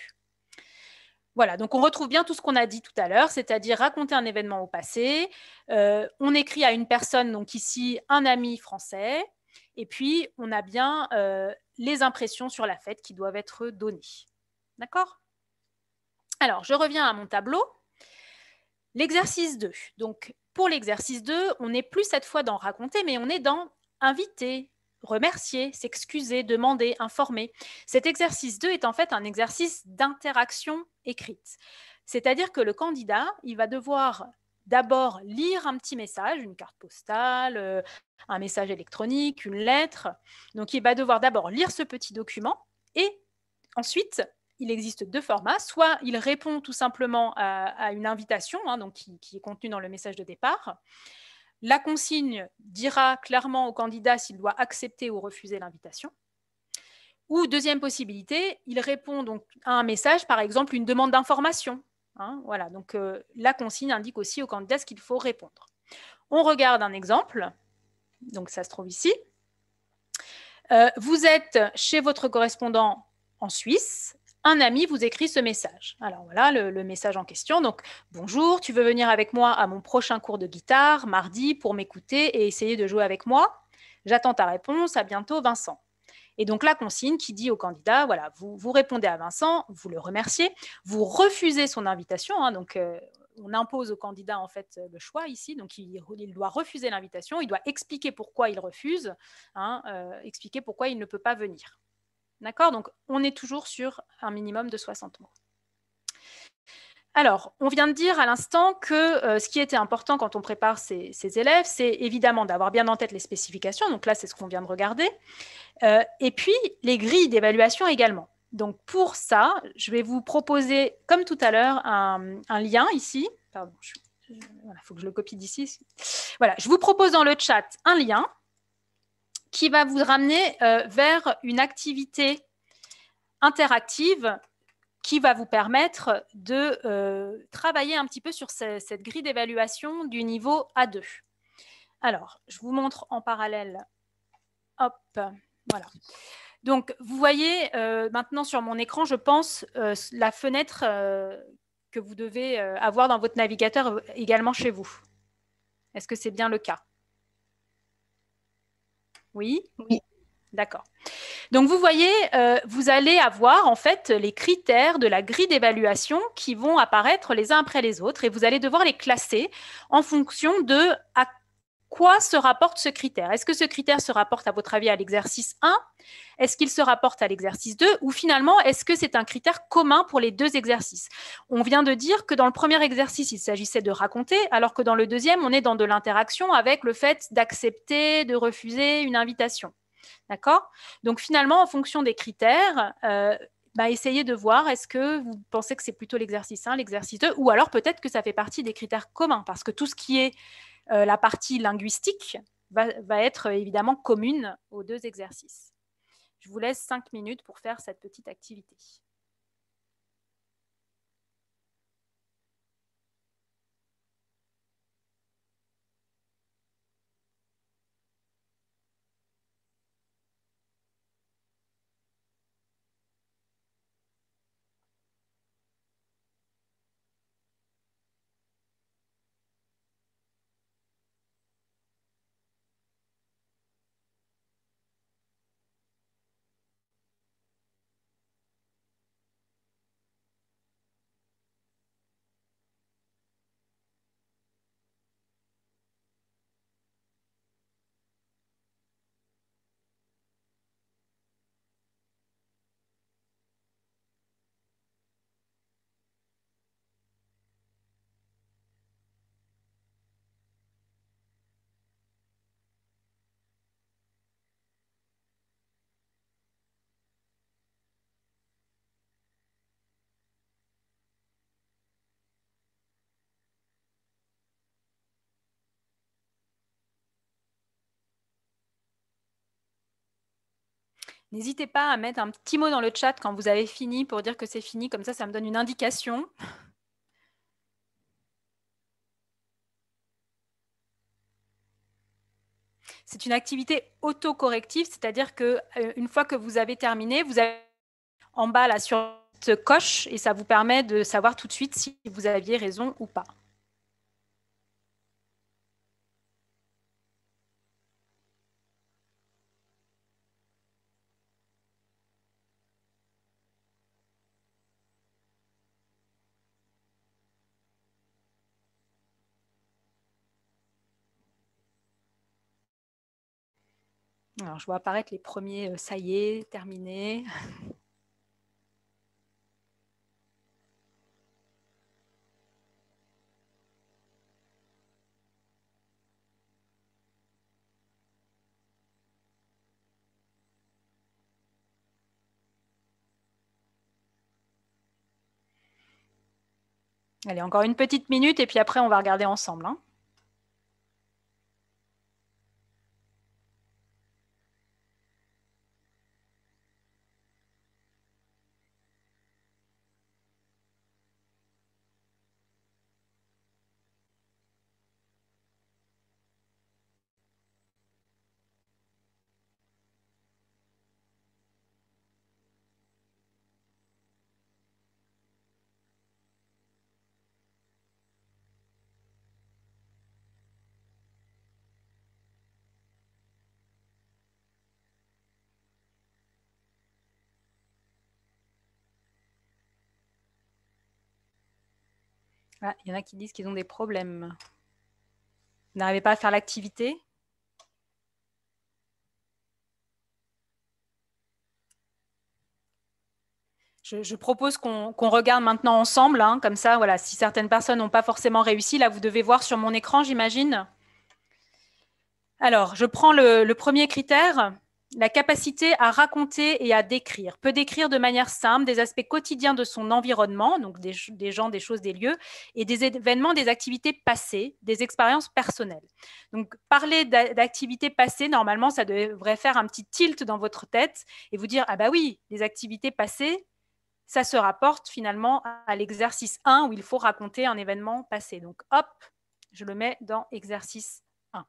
Voilà, donc on retrouve bien tout ce qu'on a dit tout à l'heure, c'est-à-dire raconter un événement au passé. On écrit à une personne, donc ici, un ami français. Et puis, on a bien les impressions sur la fête qui doivent être données. D'accord ? Alors, je reviens à mon tableau. L'exercice 2. Donc, pour l'exercice 2, on n'est plus cette fois dans raconter, mais on est dans inviter, remercier, s'excuser, demander, informer. Cet exercice 2 est en fait un exercice d'interaction écrite. C'est-à-dire que le candidat, il va devoir d'abord lire un petit message, une carte postale, un message électronique, une lettre. Donc, il va devoir d'abord lire ce petit document et ensuite, il existe deux formats. Soit il répond tout simplement à une invitation, hein, donc qui est contenue dans le message de départ. La consigne dira clairement au candidat s'il doit accepter ou refuser l'invitation. Ou deuxième possibilité, il répond donc à un message, par exemple une demande d'information. Hein, voilà, donc la consigne indique aussi au candidat ce qu'il faut répondre. On regarde un exemple. Donc ça se trouve ici. Vous êtes chez votre correspondant en Suisse. Un ami vous écrit ce message. Alors voilà le message en question. Donc, bonjour, tu veux venir avec moi à mon prochain cours de guitare, mardi, pour m'écouter et essayer de jouer avec moi? J'attends ta réponse. À bientôt, Vincent. Et donc, la consigne qui dit au candidat, voilà, vous répondez à Vincent, vous le remerciez, vous refusez son invitation. Hein, donc, on impose au candidat, en fait, le choix ici. Donc, il doit refuser l'invitation. Il doit expliquer pourquoi il refuse, hein, expliquer pourquoi il ne peut pas venir. D'accord? Donc, on est toujours sur un minimum de 60 mots. Alors, on vient de dire à l'instant que ce qui était important quand on prépare ces élèves, c'est évidemment d'avoir bien en tête les spécifications. Donc là, c'est ce qu'on vient de regarder. Et puis, les grilles d'évaluation également. Donc, pour ça, je vais vous proposer, comme tout à l'heure, un lien ici. Pardon, voilà, faut que je le copie d'ici. Voilà, je vous propose dans le chat un lien qui va vous ramener vers une activité interactive qui va vous permettre de travailler un petit peu sur cette grille d'évaluation du niveau A2. Alors, je vous montre en parallèle. Hop, voilà. Donc, vous voyez maintenant sur mon écran, je pense, la fenêtre que vous devez avoir dans votre navigateur également chez vous. Est-ce que c'est bien le cas? Oui? Oui. D'accord. Donc, vous voyez, vous allez avoir en fait les critères de la grille d'évaluation qui vont apparaître les uns après les autres et vous allez devoir les classer en fonction de à quoi se rapporte ce critère. Est-ce que ce critère se rapporte, à votre avis, à l'exercice 1? Est-ce qu'il se rapporte à l'exercice 2? Ou finalement, est-ce que c'est un critère commun pour les deux exercices? On vient de dire que dans le premier exercice, il s'agissait de raconter, alors que dans le deuxième, on est dans de l'interaction avec le fait d'accepter, de refuser une invitation. D'accord? Donc finalement, en fonction des critères, essayez de voir, est-ce que vous pensez que c'est plutôt l'exercice 1, l'exercice 2, ou alors peut-être que ça fait partie des critères communs, parce que tout ce qui est la partie linguistique va être évidemment commune aux deux exercices. Je vous laisse 5 minutes pour faire cette petite activité. N'hésitez pas à mettre un petit mot dans le chat quand vous avez fini pour dire que c'est fini, comme ça me donne une indication. C'est une activité autocorrective, c'est-à-dire qu'une fois que vous avez terminé, vous avez en bas là sur cette coche et ça vous permet de savoir tout de suite si vous aviez raison ou pas. Alors, je vois apparaître les premiers, ça y est, terminé. Allez, encore une petite minute et puis après, on va regarder ensemble. Hein. Ah, il y en a qui disent qu'ils ont des problèmes. Vous n'arrivez pas à faire l'activité? Je propose qu'on regarde maintenant ensemble, hein, comme ça, voilà, si certaines personnes n'ont pas forcément réussi, là, vous devez voir sur mon écran, j'imagine. Alors, je prends le premier critère, la capacité à raconter et à décrire. Peut décrire de manière simple des aspects quotidiens de son environnement, donc des gens, des choses, des lieux, et des événements, des activités passées, des expériences personnelles. Donc, parler d'activités passées, normalement, ça devrait faire un petit tilt dans votre tête et vous dire, ah bah oui, les activités passées, ça se rapporte finalement à l'exercice 1 où il faut raconter un événement passé. Donc, hop, je le mets dans exercice 1.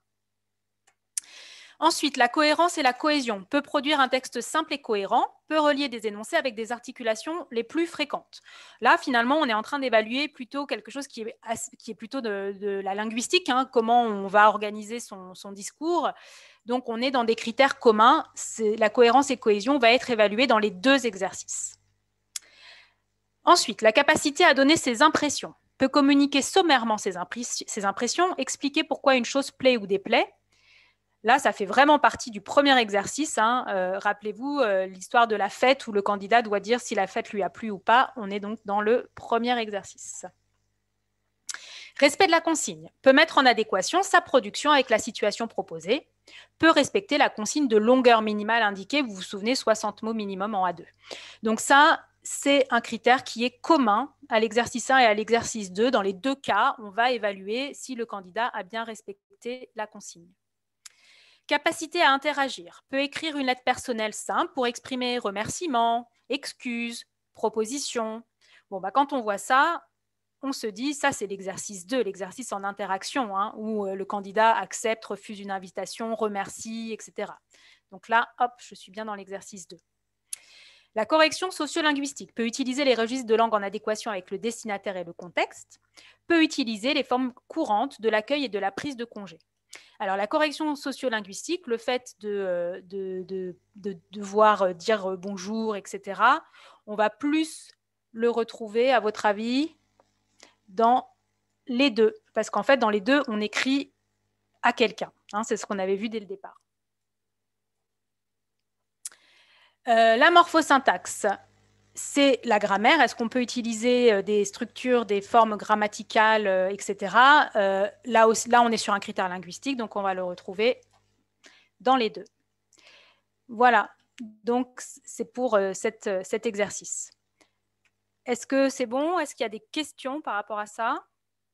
Ensuite, la cohérence et la cohésion peut produire un texte simple et cohérent, peut relier des énoncés avec des articulations les plus fréquentes. Là, finalement, on est en train d'évaluer plutôt quelque chose qui est plutôt de la linguistique, hein, comment on va organiser son discours. Donc, on est dans des critères communs. La cohérence et cohésion va être évaluée dans les 2 exercices. Ensuite, la capacité à donner ses impressions. Peut communiquer sommairement ses impressions, expliquer pourquoi une chose plaît ou déplaît. Là, ça fait vraiment partie du premier exercice. Hein. Rappelez-vous l'histoire de la fête où le candidat doit dire si la fête lui a plu ou pas. On est donc dans le premier exercice. Respect de la consigne. Peut mettre en adéquation sa production avec la situation proposée. Peut respecter la consigne de longueur minimale indiquée. Vous vous souvenez, 60 mots minimum en A2. Donc ça, c'est un critère qui est commun à l'exercice 1 et à l'exercice 2. Dans les 2 cas, on va évaluer si le candidat a bien respecté la consigne. Capacité à interagir. Peut écrire une lettre personnelle simple pour exprimer remerciements, excuses, propositions. Bon, bah, quand on voit ça, on se dit, ça c'est l'exercice 2, l'exercice en interaction, hein, où le candidat accepte, refuse une invitation, remercie, etc. Donc là, hop, je suis bien dans l'exercice 2. La correction sociolinguistique peut utiliser les registres de langue en adéquation avec le destinataire et le contexte, peut utiliser les formes courantes de l'accueil et de la prise de congé. Alors, la correction sociolinguistique, le fait de devoir dire bonjour, etc., on va plus le retrouver, à votre avis, dans les 2. Parce qu'en fait, dans les 2, on écrit à quelqu'un. Hein, c'est ce qu'on avait vu dès le départ. La morphosyntaxe, c'est la grammaire. Est-ce qu'on peut utiliser des structures, des formes grammaticales, etc. Là, on est sur un critère linguistique, donc on va le retrouver dans les 2. Voilà, donc c'est pour cet exercice. Est-ce que c'est bon? Est-ce qu'il y a des questions par rapport à ça?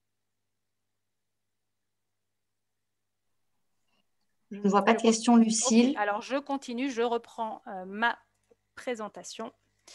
Je ne vois pas de questions, Lucille. Okay, alors, je continue, je reprends ma présentation.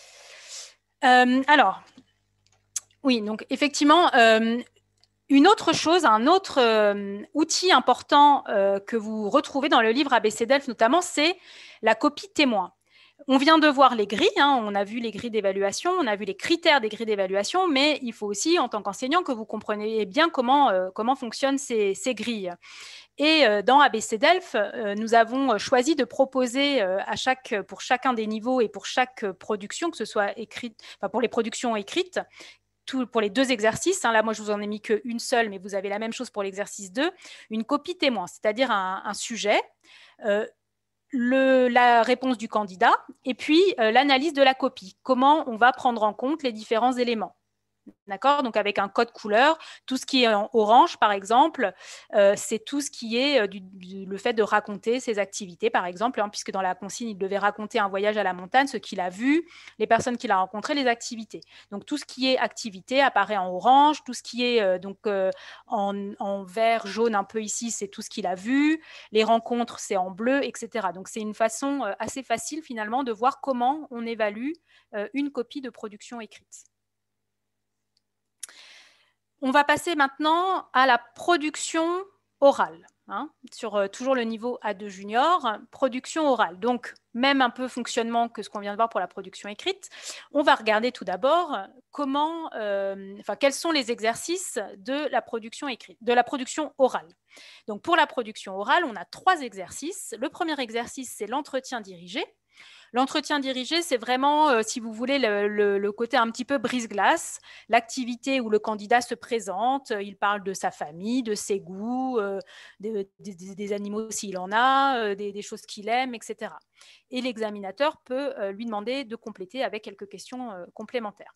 Alors, oui, donc effectivement, une autre chose, un autre outil important que vous retrouvez dans le livre ABC DELF notamment, c'est la copie témoin. On vient de voir les grilles, hein, on a vu les grilles d'évaluation, on a vu les critères des grilles d'évaluation, mais il faut aussi, en tant qu'enseignant, que vous compreniez bien comment fonctionnent ces grilles. Et dans ABC DELF, nous avons choisi de proposer pour chacun des niveaux et pour chaque production, que ce soit écrite, enfin pour les productions écrites, pour les 2 exercices, hein, là moi je vous en ai mis qu'une seule, mais vous avez la même chose pour l'exercice 2, une copie témoin, c'est-à-dire un sujet, la réponse du candidat et puis l'analyse de la copie, comment on va prendre en compte les différents éléments. D'accord, donc avec un code couleur, tout ce qui est en orange, par exemple, c'est tout ce qui est le fait de raconter ses activités, par exemple, hein, puisque dans la consigne, il devait raconter un voyage à la montagne, ce qu'il a vu, les personnes qu'il a rencontrées, les activités. Donc tout ce qui est activité apparaît en orange, tout ce qui est en vert, jaune un peu ici, c'est tout ce qu'il a vu, les rencontres, c'est en bleu, etc. Donc c'est une façon assez facile finalement de voir comment on évalue une copie de production écrite. On va passer maintenant à la production orale, hein, sur toujours le niveau A2 junior, production orale. Donc, même un peu fonctionnement que ce qu'on vient de voir pour la production écrite. On va regarder tout d'abord quels sont les exercices de la production écrite, de la production orale. Donc, pour la production orale, on a 3 exercices. Le premier exercice, c'est l'entretien dirigé. L'entretien dirigé, c'est vraiment, si vous voulez, le côté un petit peu brise-glace, l'activité où le candidat se présente, il parle de sa famille, de ses goûts, des animaux s'il en a, des choses qu'il aime, etc. Et l'examinateur peut lui demander de compléter avec quelques questions complémentaires.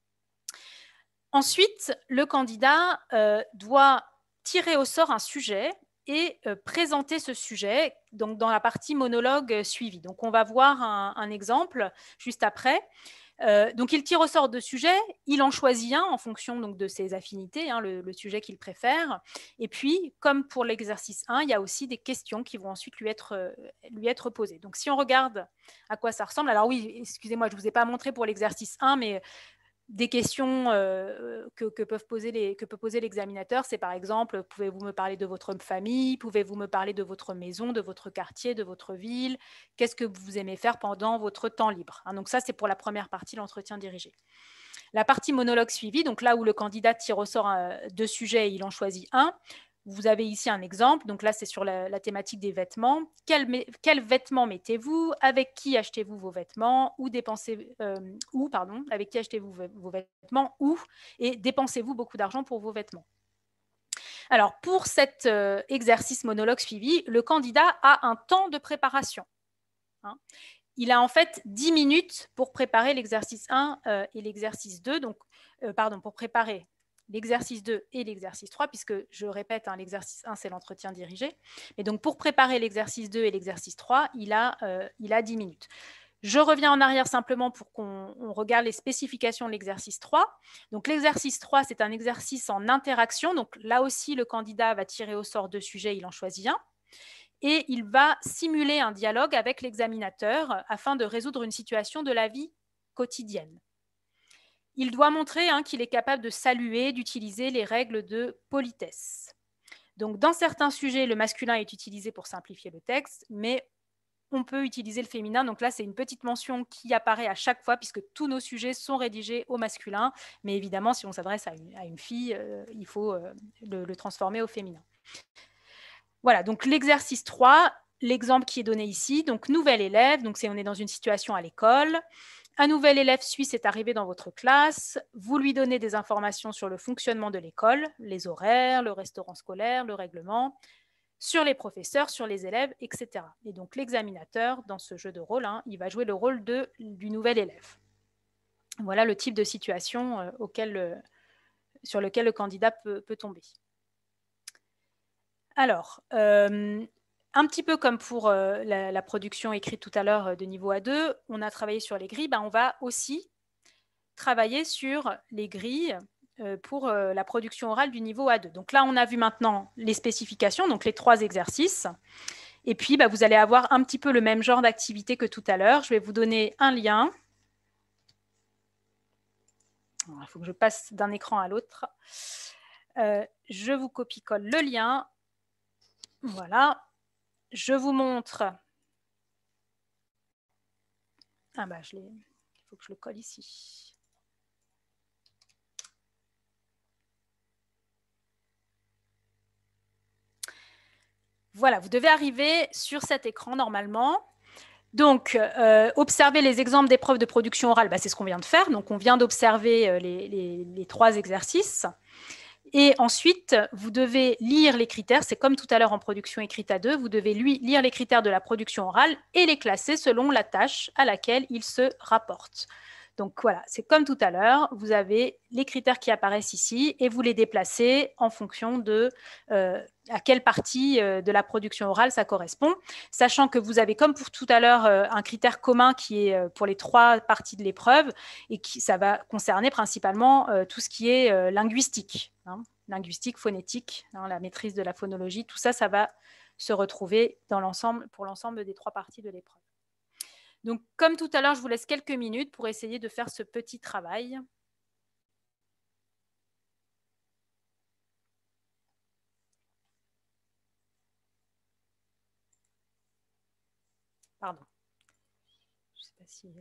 Ensuite, le candidat doit tirer au sort un sujet et présenter ce sujet donc dans la partie monologue suivie. Donc, on va voir un exemple juste après. Donc, il tire au sort de sujets, il en choisit un en fonction donc, de ses affinités, hein, le sujet qu'il préfère. Et puis, comme pour l'exercice 1, il y a aussi des questions qui vont ensuite lui être posées. Donc, si on regarde à quoi ça ressemble, alors oui, excusez-moi, je ne vous ai pas montré pour l'exercice 1, mais des questions que peut poser l'examinateur, c'est par exemple, pouvez-vous me parler de votre famille, pouvez-vous me parler de votre maison, de votre quartier, de votre ville, qu'est-ce que vous aimez faire pendant votre temps libre, hein, donc ça, c'est pour la première partie, l'entretien dirigé. La partie monologue suivie, donc là où le candidat tire au sort 2 sujets et il en choisit un, vous avez ici un exemple, donc là c'est sur la thématique des vêtements. Quels vêtements mettez-vous? Avec qui achetez-vous vos vêtements? Avec qui achetez-vous vos vêtements? Et dépensez-vous beaucoup d'argent pour vos vêtements? Alors pour cet exercice monologue suivi, le candidat a un temps de préparation, hein. Il a en fait 10 minutes pour préparer l'exercice 1 et l'exercice 2, pour préparer l'exercice 2 et l'exercice 3, puisque je répète, hein, l'exercice 1, c'est l'entretien dirigé. Et donc, pour préparer l'exercice 2 et l'exercice 3, il a 10 minutes. Je reviens en arrière simplement pour qu'on regarde les spécifications de l'exercice 3. Donc, l'exercice 3, c'est un exercice en interaction. Donc, là aussi, le candidat va tirer au sort 2 sujets, il en choisit un. Et il va simuler un dialogue avec l'examinateur afin de résoudre une situation de la vie quotidienne. Il doit montrer qu'il est capable de saluer, d'utiliser les règles de politesse. Donc, dans certains sujets, le masculin est utilisé pour simplifier le texte, mais on peut utiliser le féminin. Donc là, c'est une petite mention qui apparaît à chaque fois puisque tous nos sujets sont rédigés au masculin. Mais évidemment, si on s'adresse à une fille, il faut le transformer au féminin. Voilà, donc l'exercice 3, l'exemple qui est donné ici, donc nouvel élève, donc on est dans une situation à l'école. Un nouvel élève suisse est arrivé dans votre classe, vous lui donnez des informations sur le fonctionnement de l'école, les horaires, le restaurant scolaire, le règlement, sur les professeurs, sur les élèves, etc. Et donc l'examinateur, dans ce jeu de rôle, il va jouer le rôle du nouvel élève. Voilà le type de situation sur lequel le candidat peut tomber. Alors, un petit peu comme pour la production écrite tout à l'heure de niveau A2, on a travaillé sur les grilles, on va aussi travailler sur les grilles pour la production orale du niveau A2. Donc là, on a vu maintenant les spécifications, donc les 3 exercices. Et puis, vous allez avoir un petit peu le même genre d'activité que tout à l'heure. Je vais vous donner un lien. Il faut que je passe d'un écran à l'autre. Je vous copie-colle le lien. Voilà, je vous montre. Il faut que je le colle ici. Voilà, vous devez arriver sur cet écran normalement. Donc, observez les exemples d'épreuves de production orale, c'est ce qu'on vient de faire. Donc, on vient d'observer les 3 exercices. Et ensuite, vous devez lire les critères. C'est comme tout à l'heure en production écrite A2. Vous devez lire les critères de la production orale et les classer selon la tâche à laquelle ils se rapportent. Donc voilà, c'est comme tout à l'heure, vous avez les critères qui apparaissent ici et vous les déplacez en fonction de à quelle partie de la production orale ça correspond, sachant que vous avez, comme pour tout à l'heure, un critère commun qui est pour les 3 parties de l'épreuve et qui ça va concerner principalement tout ce qui est linguistique, hein, linguistique, phonétique, hein, la maîtrise de la phonologie, tout ça, ça va se retrouver dans l'ensemble, pour l'ensemble des 3 parties de l'épreuve. Donc, comme tout à l'heure, je vous laisse quelques minutes pour essayer de faire ce petit travail. Pardon. Je ne sais pas si...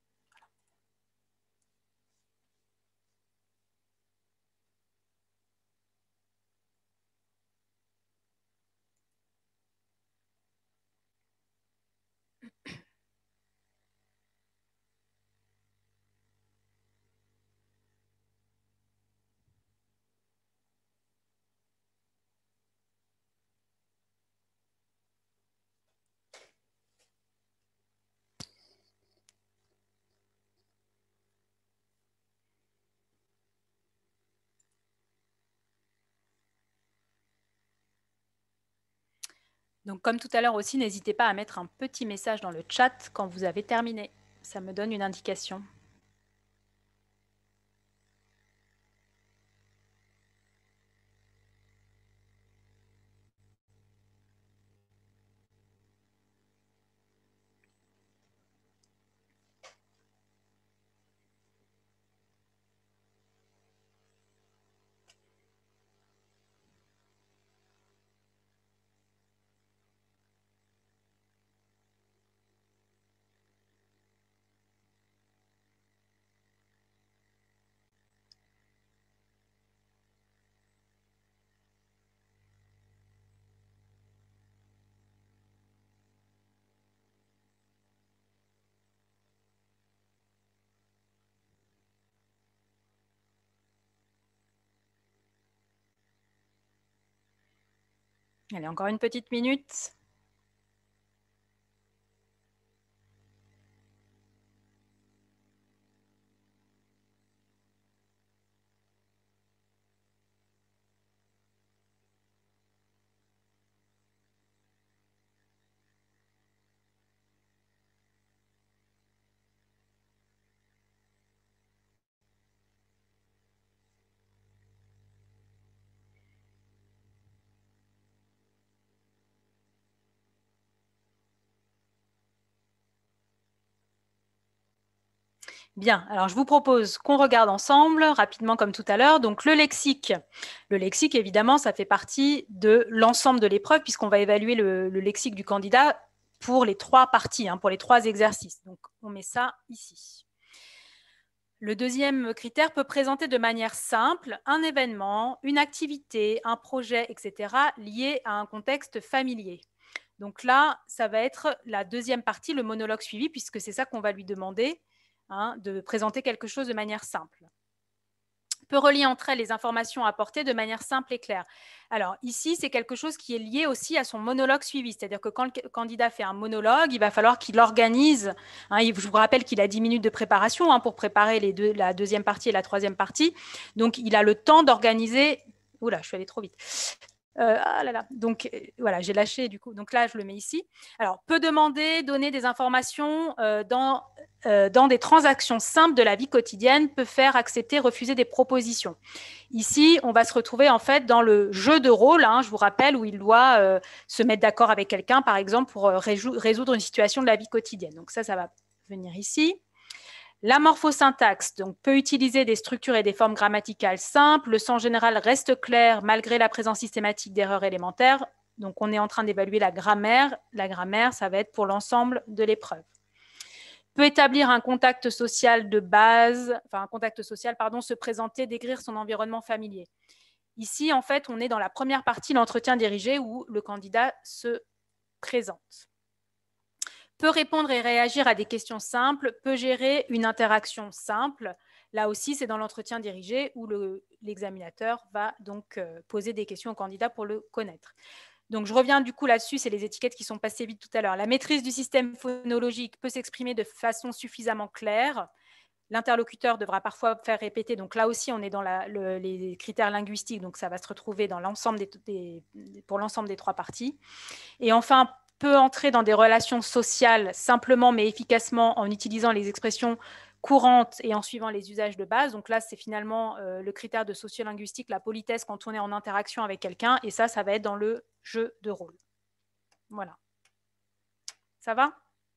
Donc, comme tout à l'heure aussi, n'hésitez pas à mettre un petit message dans le chat quand vous avez terminé. Ça me donne une indication. Allez, encore une petite minute. Bien, alors je vous propose qu'on regarde ensemble, rapidement comme tout à l'heure, donc le lexique. Le lexique, évidemment, ça fait partie de l'ensemble de l'épreuve puisqu'on va évaluer le lexique du candidat pour les 3 parties, hein, pour les 3 exercices. Donc, on met ça ici. Le deuxième critère peut présenter de manière simple un événement, une activité, un projet, etc., lié à un contexte familier. Donc là, ça va être la deuxième partie, le monologue suivi, puisque c'est ça qu'on va lui demander. Hein, de présenter quelque chose de manière simple. Peut relier entre elles les informations apportées de manière simple et claire. Alors ici, c'est quelque chose qui est lié aussi à son monologue suivi, c'est-à-dire que quand le candidat fait un monologue, il va falloir qu'il organise, hein, je vous rappelle qu'il a 10 minutes de préparation hein, pour préparer la deuxième partie et la troisième partie, donc il a le temps d'organiser, oula, je suis allée trop vite, ah là là, donc voilà, j'ai lâché du coup. Donc là, je le mets ici. Alors, peut demander, donner des informations dans des transactions simples de la vie quotidienne, peut faire accepter, refuser des propositions. Ici, on va se retrouver en fait dans le jeu de rôle, hein, je vous rappelle, où il doit se mettre d'accord avec quelqu'un, par exemple, pour résoudre une situation de la vie quotidienne. Donc ça va venir ici. La morphosyntaxe donc, peut utiliser des structures et des formes grammaticales simples. Le sens général reste clair malgré la présence systématique d'erreurs élémentaires. Donc, on est en train d'évaluer la grammaire. La grammaire, ça va être pour l'ensemble de l'épreuve. Peut établir un contact social de base, enfin un contact social, pardon, se présenter, décrire son environnement familier. Ici, en fait, on est dans la première partie, l'entretien dirigé, où le candidat se présente. Peut répondre et réagir à des questions simples, peut gérer une interaction simple. Là aussi, c'est dans l'entretien dirigé où l'examinateur va donc poser des questions au candidat pour le connaître. Donc, je reviens du coup là-dessus, c'est les étiquettes qui sont passées vite tout à l'heure. La maîtrise du système phonologique peut s'exprimer de façon suffisamment claire. L'interlocuteur devra parfois faire répéter. Donc là aussi, on est dans les critères linguistiques. Donc ça va se retrouver dans l'ensemble pour l'ensemble des 3 parties. Et enfin, peut entrer dans des relations sociales simplement mais efficacement en utilisant les expressions courantes et en suivant les usages de base. Donc là, c'est finalement le critère de sociolinguistique, la politesse quand on est en interaction avec quelqu'un. Et ça va être dans le jeu de rôle. Voilà. Ça va ?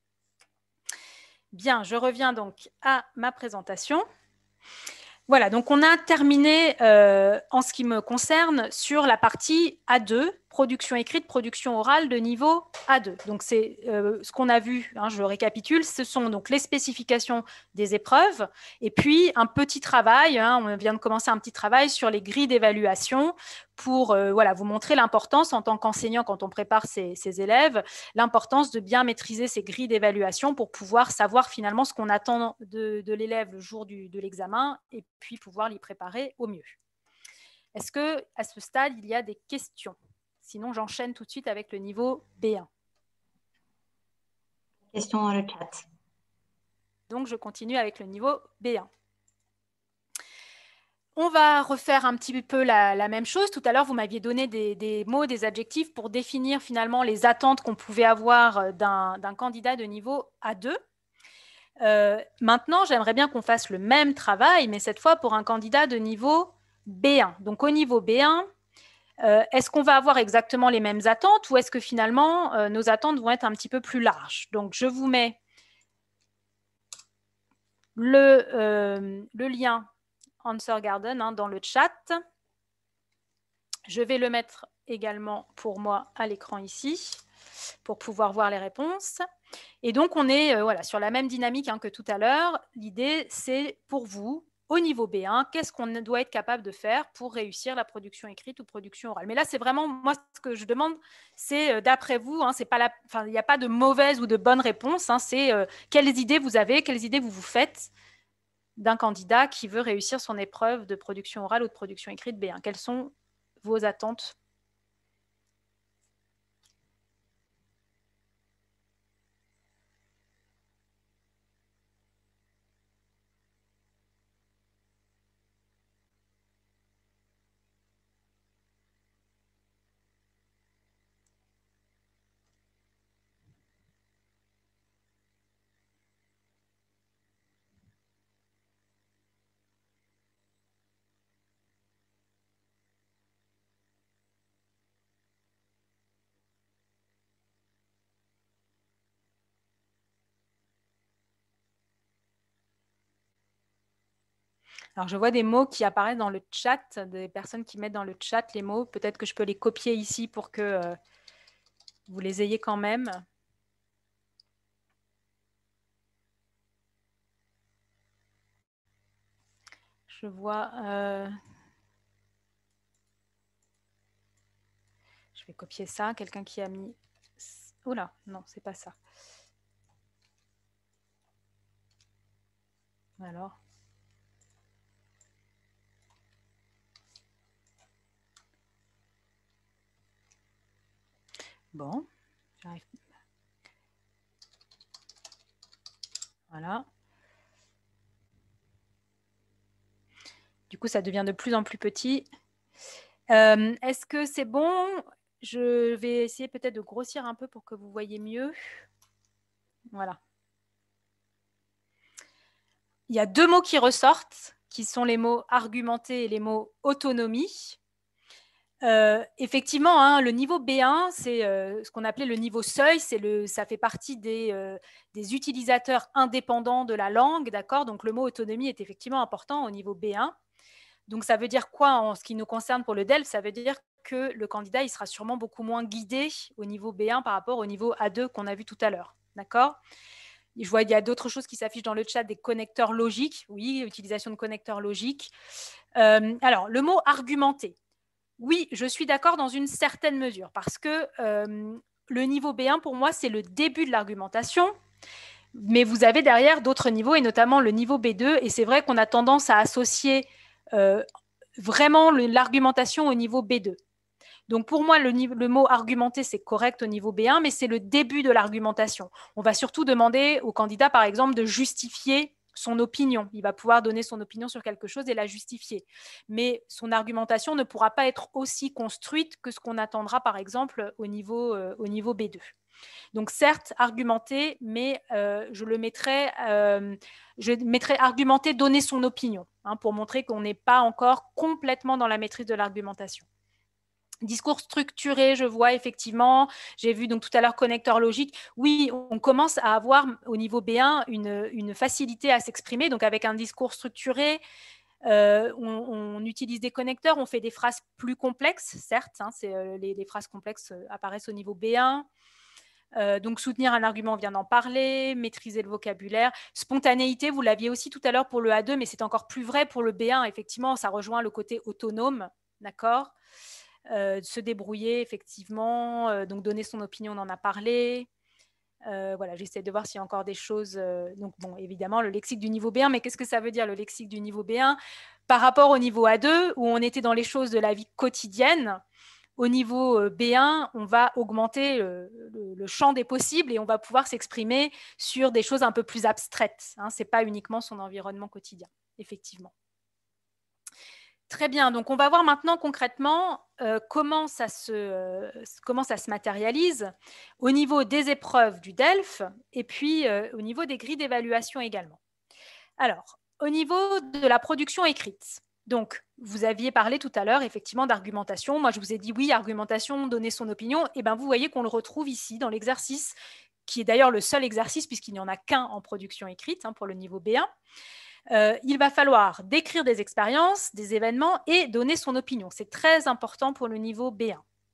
Bien, je reviens donc à ma présentation. Voilà, donc on a terminé en ce qui me concerne sur la partie A2, production écrite, production orale de niveau A2. Donc c'est ce qu'on a vu, hein, je récapitule, ce sont donc les spécifications des épreuves et puis un petit travail, hein, on vient de commencer un petit travail sur les grilles d'évaluation pour voilà, vous montrer l'importance en tant qu'enseignant quand on prépare ses élèves, l'importance de bien maîtriser ces grilles d'évaluation pour pouvoir savoir finalement ce qu'on attend de l'élève le jour de l'examen et puis pouvoir l'y préparer au mieux. Est-ce qu'à ce stade, il y a des questions ? Sinon, j'enchaîne tout de suite avec le niveau B1. Question dans le chat. Donc, je continue avec le niveau B1. On va refaire un petit peu la même chose. Tout à l'heure, vous m'aviez donné des mots, des adjectifs pour définir finalement les attentes qu'on pouvait avoir d'un candidat de niveau A2. Maintenant, j'aimerais bien qu'on fasse le même travail, mais cette fois pour un candidat de niveau B1. Donc, au niveau B1, est-ce qu'on va avoir exactement les mêmes attentes ou est-ce que finalement, nos attentes vont être un petit peu plus larges? Donc, je vous mets le lien Answer Garden dans le chat. Je vais le mettre également pour moi à l'écran ici pour pouvoir voir les réponses. Et donc, on est voilà, sur la même dynamique que tout à l'heure. L'idée, c'est pour vous, au niveau B1, qu'est-ce qu'on doit être capable de faire pour réussir la production écrite ou production orale. Mais là, c'est vraiment, moi, ce que je demande, c'est d'après vous, c'est pas il n'y a pas de mauvaise ou de bonne réponse, c'est quelles idées vous avez, quelles idées vous faites d'un candidat qui veut réussir son épreuve de production orale ou de production écrite B1. Quelles sont vos attentes ? Alors, je vois des mots qui apparaissent dans le chat, des personnes qui mettent dans le chat les mots. Peut-être que je peux les copier ici pour que vous les ayez quand même. Je vois... Je vais copier ça. Quelqu'un qui a mis... Oh là, non, c'est pas ça. Alors... Bon, j'arrive. Voilà. Du coup, ça devient de plus en plus petit. Est-ce que c'est bon? Je vais essayer peut-être de grossir un peu pour que vous voyez mieux. Voilà. Il y a 2 mots qui ressortent, qui sont les mots argumenté et les mots autonomie. Effectivement, le niveau B1, c'est ce qu'on appelait le niveau seuil, ça fait partie des utilisateurs indépendants de la langue, d'accord? Donc le mot autonomie est effectivement important au niveau B1. Donc ça veut dire quoi en ce qui nous concerne pour le DELF? Ça veut dire que le candidat il sera sûrement beaucoup moins guidé au niveau B1 par rapport au niveau A2 qu'on a vu tout à l'heure, d'accord? Je vois qu'il y a d'autres choses qui s'affichent dans le chat, des connecteurs logiques. Oui, utilisation de connecteurs logiques. Alors, le mot argumenté. Oui, je suis d'accord dans une certaine mesure parce que le niveau B1, pour moi, c'est le début de l'argumentation. Mais vous avez derrière d'autres niveaux et notamment le niveau B2. Et c'est vrai qu'on a tendance à associer vraiment l'argumentation au niveau B2. Donc, pour moi, le mot argumenter, c'est correct au niveau B1, mais c'est le début de l'argumentation. On va surtout demander au candidat, par exemple, de justifier son opinion. Il va pouvoir donner son opinion sur quelque chose et la justifier. Mais son argumentation ne pourra pas être aussi construite que ce qu'on attendra, par exemple, au niveau B2. Donc, certes, argumenter, mais je mettrai argumenter, donner son opinion, hein, pour montrer qu'on n'est pas encore complètement dans la maîtrise de l'argumentation. Discours structuré, je vois effectivement, j'ai vu donc tout à l'heure connecteur logique. Oui, on commence à avoir au niveau B1 une facilité à s'exprimer. Donc avec un discours structuré, on utilise des connecteurs, on fait des phrases plus complexes, certes, hein, les phrases complexes apparaissent au niveau B1. Donc soutenir un argument, on vient d'en parler, maîtriser le vocabulaire. Spontanéité, vous l'aviez aussi tout à l'heure pour le A2, mais c'est encore plus vrai pour le B1. Effectivement, ça rejoint le côté autonome, d'accord ? Se débrouiller, effectivement, donc donner son opinion, on en a parlé. Voilà, j'essaie de voir s'il y a encore des choses. Donc, bon, évidemment, le lexique du niveau B1, mais qu'est-ce que ça veut dire, le lexique du niveau B1 par rapport au niveau A2, où on était dans les choses de la vie quotidienne? Au niveau B1, on va augmenter le champ des possibles et on va pouvoir s'exprimer sur des choses un peu plus abstraites, hein. Ce n'est pas uniquement son environnement quotidien, effectivement. Très bien, donc on va voir maintenant concrètement comment ça se matérialise au niveau des épreuves du DELF et puis au niveau des grilles d'évaluation également. Alors, au niveau de la production écrite, donc vous aviez parlé tout à l'heure effectivement d'argumentation. Moi, je vous ai dit oui, argumentation, donner son opinion. Et bien, vous voyez qu'on le retrouve ici dans l'exercice, qui est d'ailleurs le seul exercice puisqu'il n'y en a qu'un en production écrite, hein, pour le niveau B1. Il va falloir décrire des expériences, des événements et donner son opinion. C'est très important pour le niveau B1.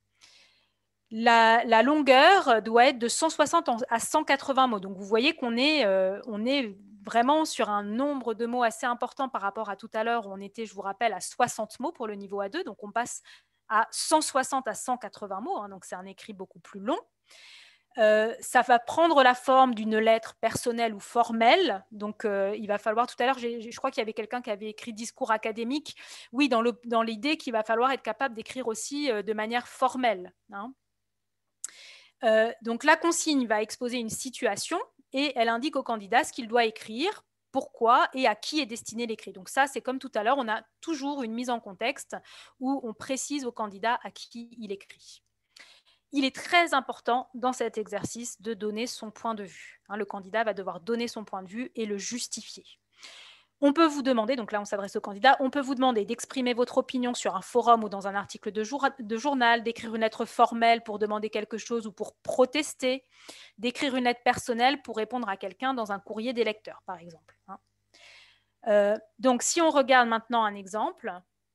La longueur doit être de 160 à 180 mots. Donc, vous voyez qu'on est, on est vraiment sur un nombre de mots assez important par rapport à tout à l'heure où on était, je vous rappelle, à 60 mots pour le niveau A2. Donc, on passe à 160 à 180 mots. Hein, donc, c'est un écrit beaucoup plus long. Ça va prendre la forme d'une lettre personnelle ou formelle. Donc, il va falloir, tout à l'heure, je crois qu'il y avait quelqu'un qui avait écrit discours académique. Oui, dans l'idée qu'il va falloir être capable d'écrire aussi de manière formelle. Hein. Donc, la consigne va exposer une situation et elle indique au candidat ce qu'il doit écrire, pourquoi et à qui est destiné l'écrit. Donc, ça, c'est comme tout à l'heure, on a toujours une mise en contexte où on précise au candidat à qui il écrit. Il est très important dans cet exercice de donner son point de vue. Le candidat va devoir donner son point de vue et le justifier. On peut vous demander, donc là on s'adresse au candidat, on peut vous demander d'exprimer votre opinion sur un forum ou dans un article de journal, d'écrire une lettre formelle pour demander quelque chose ou pour protester, d'écrire une lettre personnelle pour répondre à quelqu'un dans un courrier des lecteurs, par exemple. Donc si on regarde maintenant un exemple,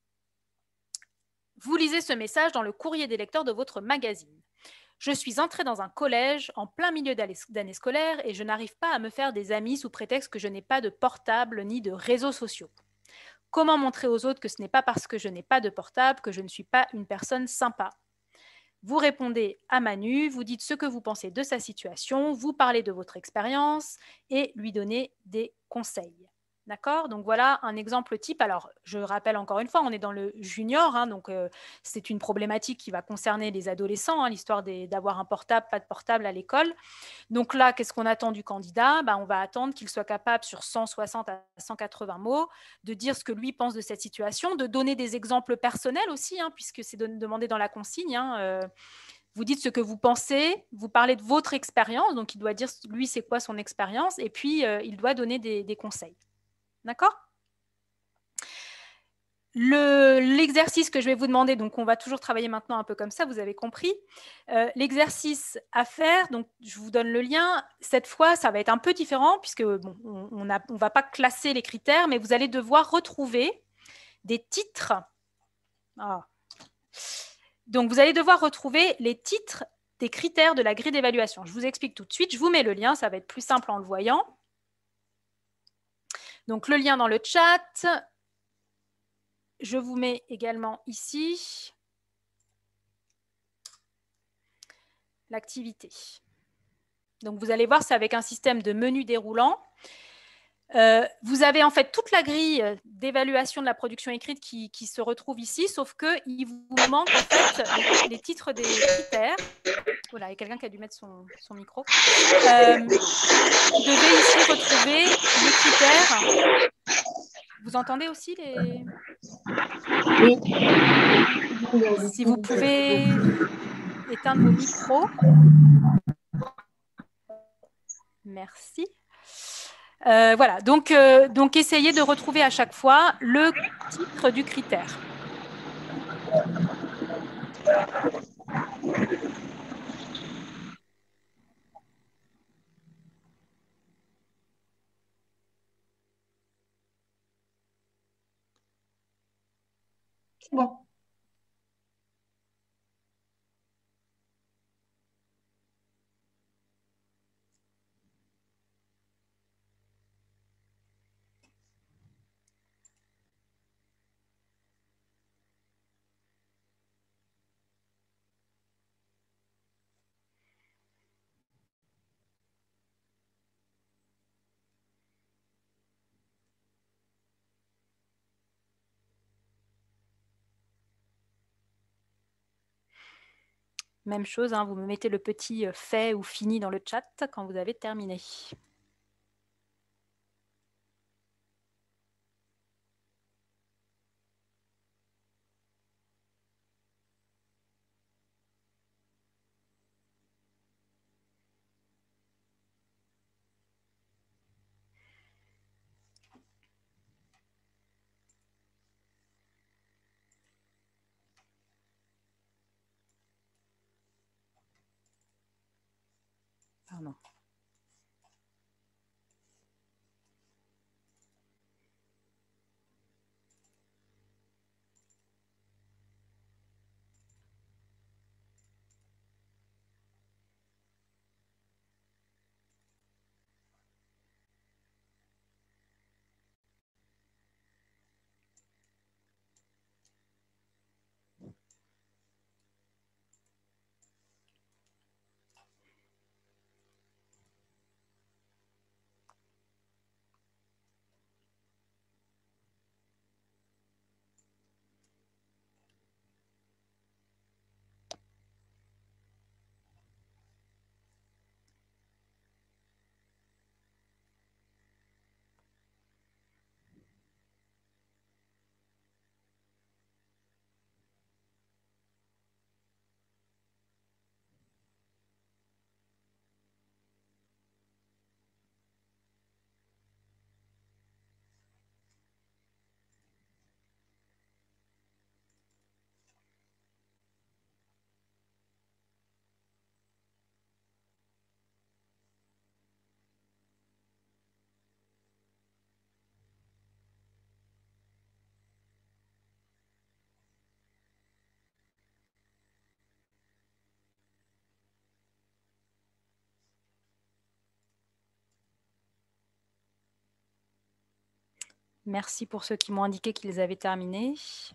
vous lisez ce message dans le courrier des lecteurs de votre magazine. Je suis entrée dans un collège en plein milieu d'année scolaire et je n'arrive pas à me faire des amis sous prétexte que je n'ai pas de portable ni de réseaux sociaux. Comment montrer aux autres que ce n'est pas parce que je n'ai pas de portable que je ne suis pas une personne sympa? Vous répondez à Manu, vous dites ce que vous pensez de sa situation, vous parlez de votre expérience et lui donnez des conseils. D'accord? Donc, voilà un exemple type. Alors, je rappelle encore une fois, on est dans le junior, hein, donc c'est une problématique qui va concerner les adolescents, hein, l'histoire d'avoir un portable, pas de portable à l'école. Donc là, qu'est-ce qu'on attend du candidat? On va attendre qu'il soit capable, sur 160 à 180 mots, de dire ce que lui pense de cette situation, de donner des exemples personnels aussi, hein, puisque c'est demandé dans la consigne. Vous dites ce que vous pensez, vous parlez de votre expérience, donc il doit dire, lui, c'est quoi son expérience, et puis il doit donner des conseils. D'accord? L'exercice que je vais vous demander, donc on va toujours travailler maintenant un peu comme ça, vous avez compris. L'exercice à faire, donc je vous donne le lien. Cette fois, ça va être un peu différent puisque bon, on ne va pas classer les critères, mais vous allez devoir retrouver des titres. Donc, vous allez devoir retrouver les titres des critères de la grille d'évaluation. Je vous explique tout de suite. Je vous mets le lien, ça va être plus simple en le voyant. Donc, le lien dans le chat. Je vous mets également ici l'activité. Donc, vous allez voir, c'est avec un système de menu déroulant. Vous avez en fait toute la grille d'évaluation de la production écrite qui se retrouve ici, sauf qu'il vous manque en fait les titres des critères. Voilà, il y a quelqu'un qui a dû mettre son micro. Vous devez ici retrouver les critères Vous entendez aussi les... Oui. Si vous pouvez éteindre vos micros. Merci. Voilà, donc essayez de retrouver à chaque fois le titre du critère. C'est bon. Même chose, hein, vous me mettez le petit fait ou fini dans le chat quand vous avez terminé. Pardon. Merci pour ceux qui m'ont indiqué qu'ils avaient terminé.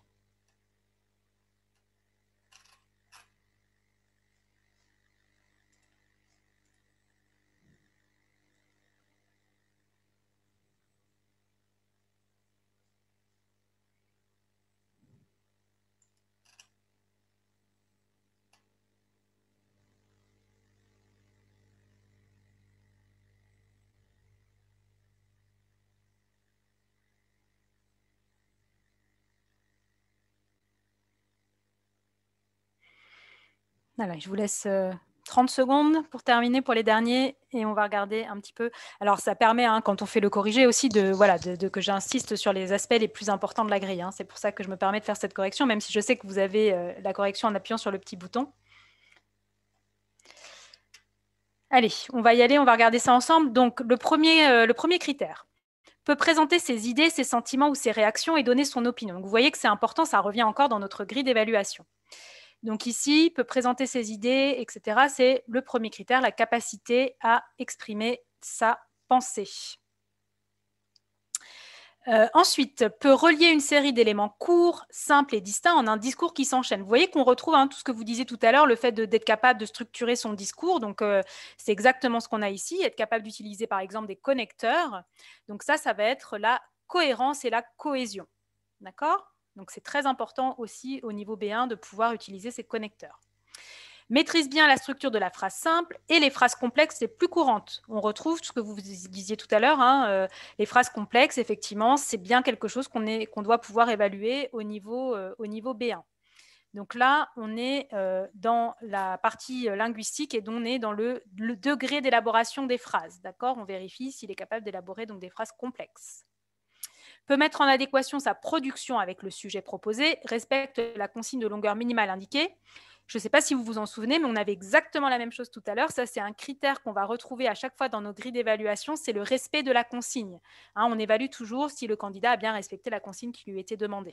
Voilà, je vous laisse 30 secondes pour terminer pour les derniers et on va regarder un petit peu. Alors, ça permet, hein, quand on fait le corrigé aussi, que j'insiste sur les aspects les plus importants de la grille. Hein. C'est pour ça que je me permets de faire cette correction, même si je sais que vous avez la correction en appuyant sur le petit bouton. Allez, on va y aller, on va regarder ça ensemble. Donc, le premier critère peut présenter ses idées, ses sentiments ou ses réactions et donner son opinion. Donc, vous voyez que c'est important, ça revient encore dans notre grille d'évaluation. Donc ici, peut présenter ses idées, etc. C'est le premier critère, la capacité à exprimer sa pensée. Ensuite, peut relier une série d'éléments courts, simples et distincts en un discours qui s'enchaîne. Vous voyez qu'on retrouve tout ce que vous disiez tout à l'heure, le fait d'être capable de structurer son discours. Donc, c'est exactement ce qu'on a ici, être capable d'utiliser par exemple des connecteurs. Donc ça va être la cohérence et la cohésion. D'accord ? Donc, c'est très important aussi au niveau B1 de pouvoir utiliser ces connecteurs. Maîtrise bien la structure de la phrase simple et les phrases complexes les plus courantes. On retrouve ce que vous disiez tout à l'heure, hein, les phrases complexes, effectivement, c'est bien quelque chose qu'on doit pouvoir évaluer au niveau B1. Donc là, on est dans la partie linguistique et on est dans le degré d'élaboration des phrases. D'accord ? On vérifie s'il est capable d'élaborer donc des phrases complexes. Peut mettre en adéquation sa production avec le sujet proposé, respecte la consigne de longueur minimale indiquée. Je ne sais pas si vous vous en souvenez, mais on avait exactement la même chose tout à l'heure. Ça, c'est un critère qu'on va retrouver à chaque fois dans nos grilles d'évaluation, c'est le respect de la consigne. Hein, on évalue toujours si le candidat a bien respecté la consigne qui lui était demandée.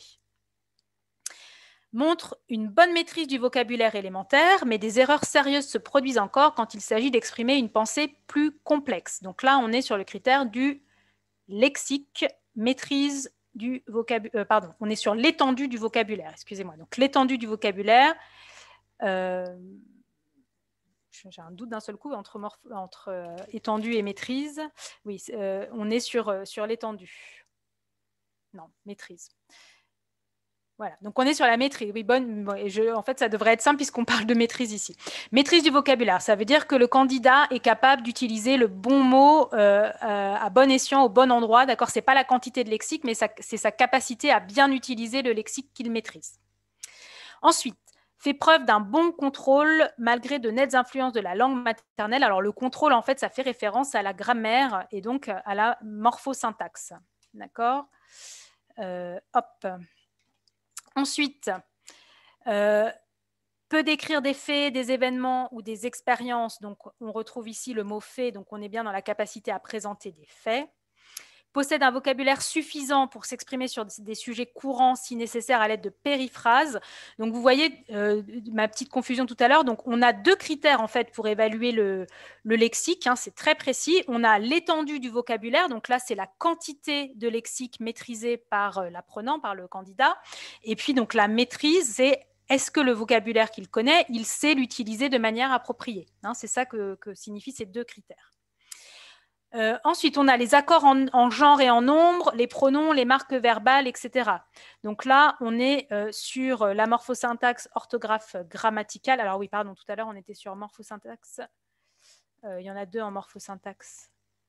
Montre une bonne maîtrise du vocabulaire élémentaire, mais des erreurs sérieuses se produisent encore quand il s'agit d'exprimer une pensée plus complexe. Donc là, on est sur le critère du lexique, maîtrise du vocabulaire, on est sur l'étendue du vocabulaire, excusez-moi. Donc l'étendue du vocabulaire, j'ai un doute d'un seul coup entre étendue et maîtrise. Oui, on est sur l'étendue. Non, maîtrise. Voilà, donc on est sur la maîtrise. Oui, en fait, ça devrait être simple puisqu'on parle de maîtrise ici. Maîtrise du vocabulaire, ça veut dire que le candidat est capable d'utiliser le bon mot à bon escient, au bon endroit. D'accord, ce n'est pas la quantité de lexique, mais c'est sa capacité à bien utiliser le lexique qu'il maîtrise. Ensuite, fait preuve d'un bon contrôle malgré de nettes influences de la langue maternelle. Alors, le contrôle, en fait, ça fait référence à la grammaire et donc à la morphosyntaxe. D'accord ? Hop. Ensuite, peut décrire des faits, des événements ou des expériences. Donc, on retrouve ici le mot fait. Donc, on est bien dans la capacité à présenter des faits. Possède un vocabulaire suffisant pour s'exprimer sur des sujets courants si nécessaire à l'aide de périphrases. Donc, vous voyez ma petite confusion tout à l'heure. Donc, on a deux critères en fait pour évaluer le lexique. Hein, c'est très précis. On a l'étendue du vocabulaire. Donc là, c'est la quantité de lexique maîtrisée par l'apprenant, par le candidat. Et puis, donc, la maîtrise, c'est est-ce que le vocabulaire qu'il connaît, il sait l'utiliser de manière appropriée. Hein, c'est ça que signifient ces deux critères. Ensuite, on a les accords en genre et en nombre, les pronoms, les marques verbales, etc. Donc là, on est sur la morphosyntaxe, orthographe, grammaticale. Alors oui, pardon, tout à l'heure, on était sur morphosyntaxe. Il y en a deux en morphosyntaxe.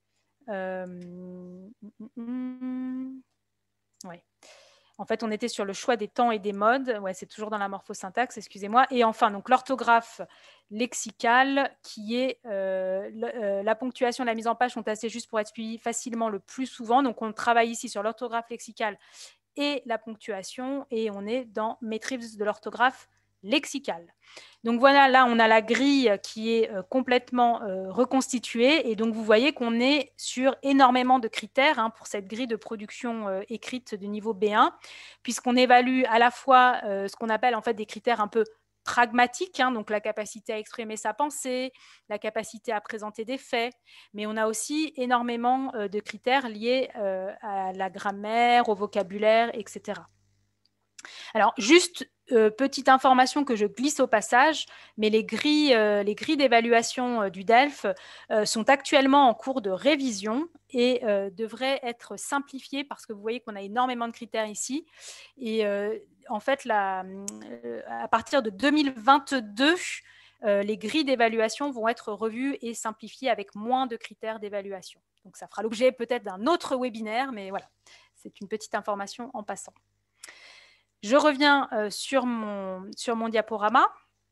Oui. En fait, on était sur le choix des temps et des modes. Ouais, c'est toujours dans la morphosyntaxe, excusez-moi. Et enfin, donc l'orthographe lexicale, qui est la ponctuation et la mise en page sont assez justes pour être suivies facilement le plus souvent. Donc, on travaille ici sur l'orthographe lexicale et la ponctuation. Et on est dans maîtrise de l'orthographe lexicale. Donc voilà, là, on a la grille qui est complètement reconstituée. Et donc, vous voyez qu'on est sur énormément de critères pour cette grille de production écrite de niveau B1, puisqu'on évalue à la fois ce qu'on appelle en fait des critères un peu pragmatiques, donc la capacité à exprimer sa pensée, la capacité à présenter des faits, mais on a aussi énormément de critères liés à la grammaire, au vocabulaire, etc. Alors, juste petite information que je glisse au passage, mais les grilles d'évaluation du DELF sont actuellement en cours de révision et devraient être simplifiées parce que vous voyez qu'on a énormément de critères ici. Et en fait, à partir de 2022, les grilles d'évaluation vont être revues et simplifiées avec moins de critères d'évaluation. Donc, ça fera l'objet peut-être d'un autre webinaire, mais voilà, c'est une petite information en passant. Je reviens sur mon diaporama.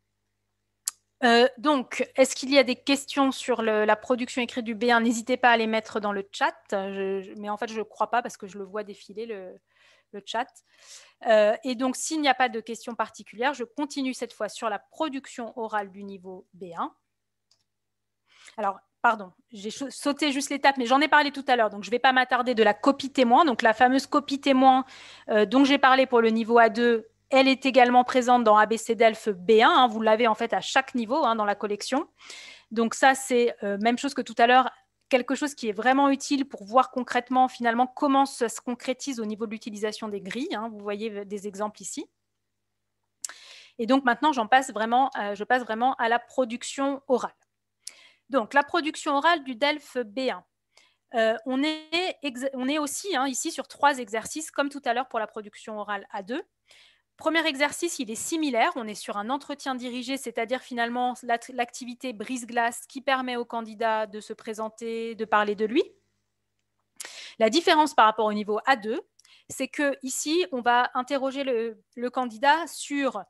Donc, est-ce qu'il y a des questions sur la production écrite du B1? N'hésitez pas à les mettre dans le chat. Mais en fait, je ne crois pas parce que je le vois défiler, le chat. Et donc, s'il n'y a pas de questions particulières, je continue cette fois sur la production orale du niveau B1. Alors, pardon, j'ai sauté juste l'étape, mais j'en ai parlé tout à l'heure, donc je ne vais pas m'attarder de la copie témoin. Donc, la fameuse copie témoin dont j'ai parlé pour le niveau A2, elle est également présente dans ABC DELF B1. Vous l'avez en fait à chaque niveau dans la collection. Donc, ça, c'est même chose que tout à l'heure, quelque chose qui est vraiment utile pour voir concrètement, finalement, comment ça se concrétise au niveau de l'utilisation des grilles. Vous voyez des exemples ici. Et donc, maintenant, je passe vraiment à la production orale. Donc, la production orale du DELF B1. On est aussi ici sur 3 exercices, comme tout à l'heure pour la production orale A2. premier exercice, il est similaire. On est sur un entretien dirigé, c'est-à-dire finalement l'activité brise-glace qui permet au candidat de se présenter, de parler de lui. La différence par rapport au niveau A2, c'est qu'ici, on va interroger le candidat sur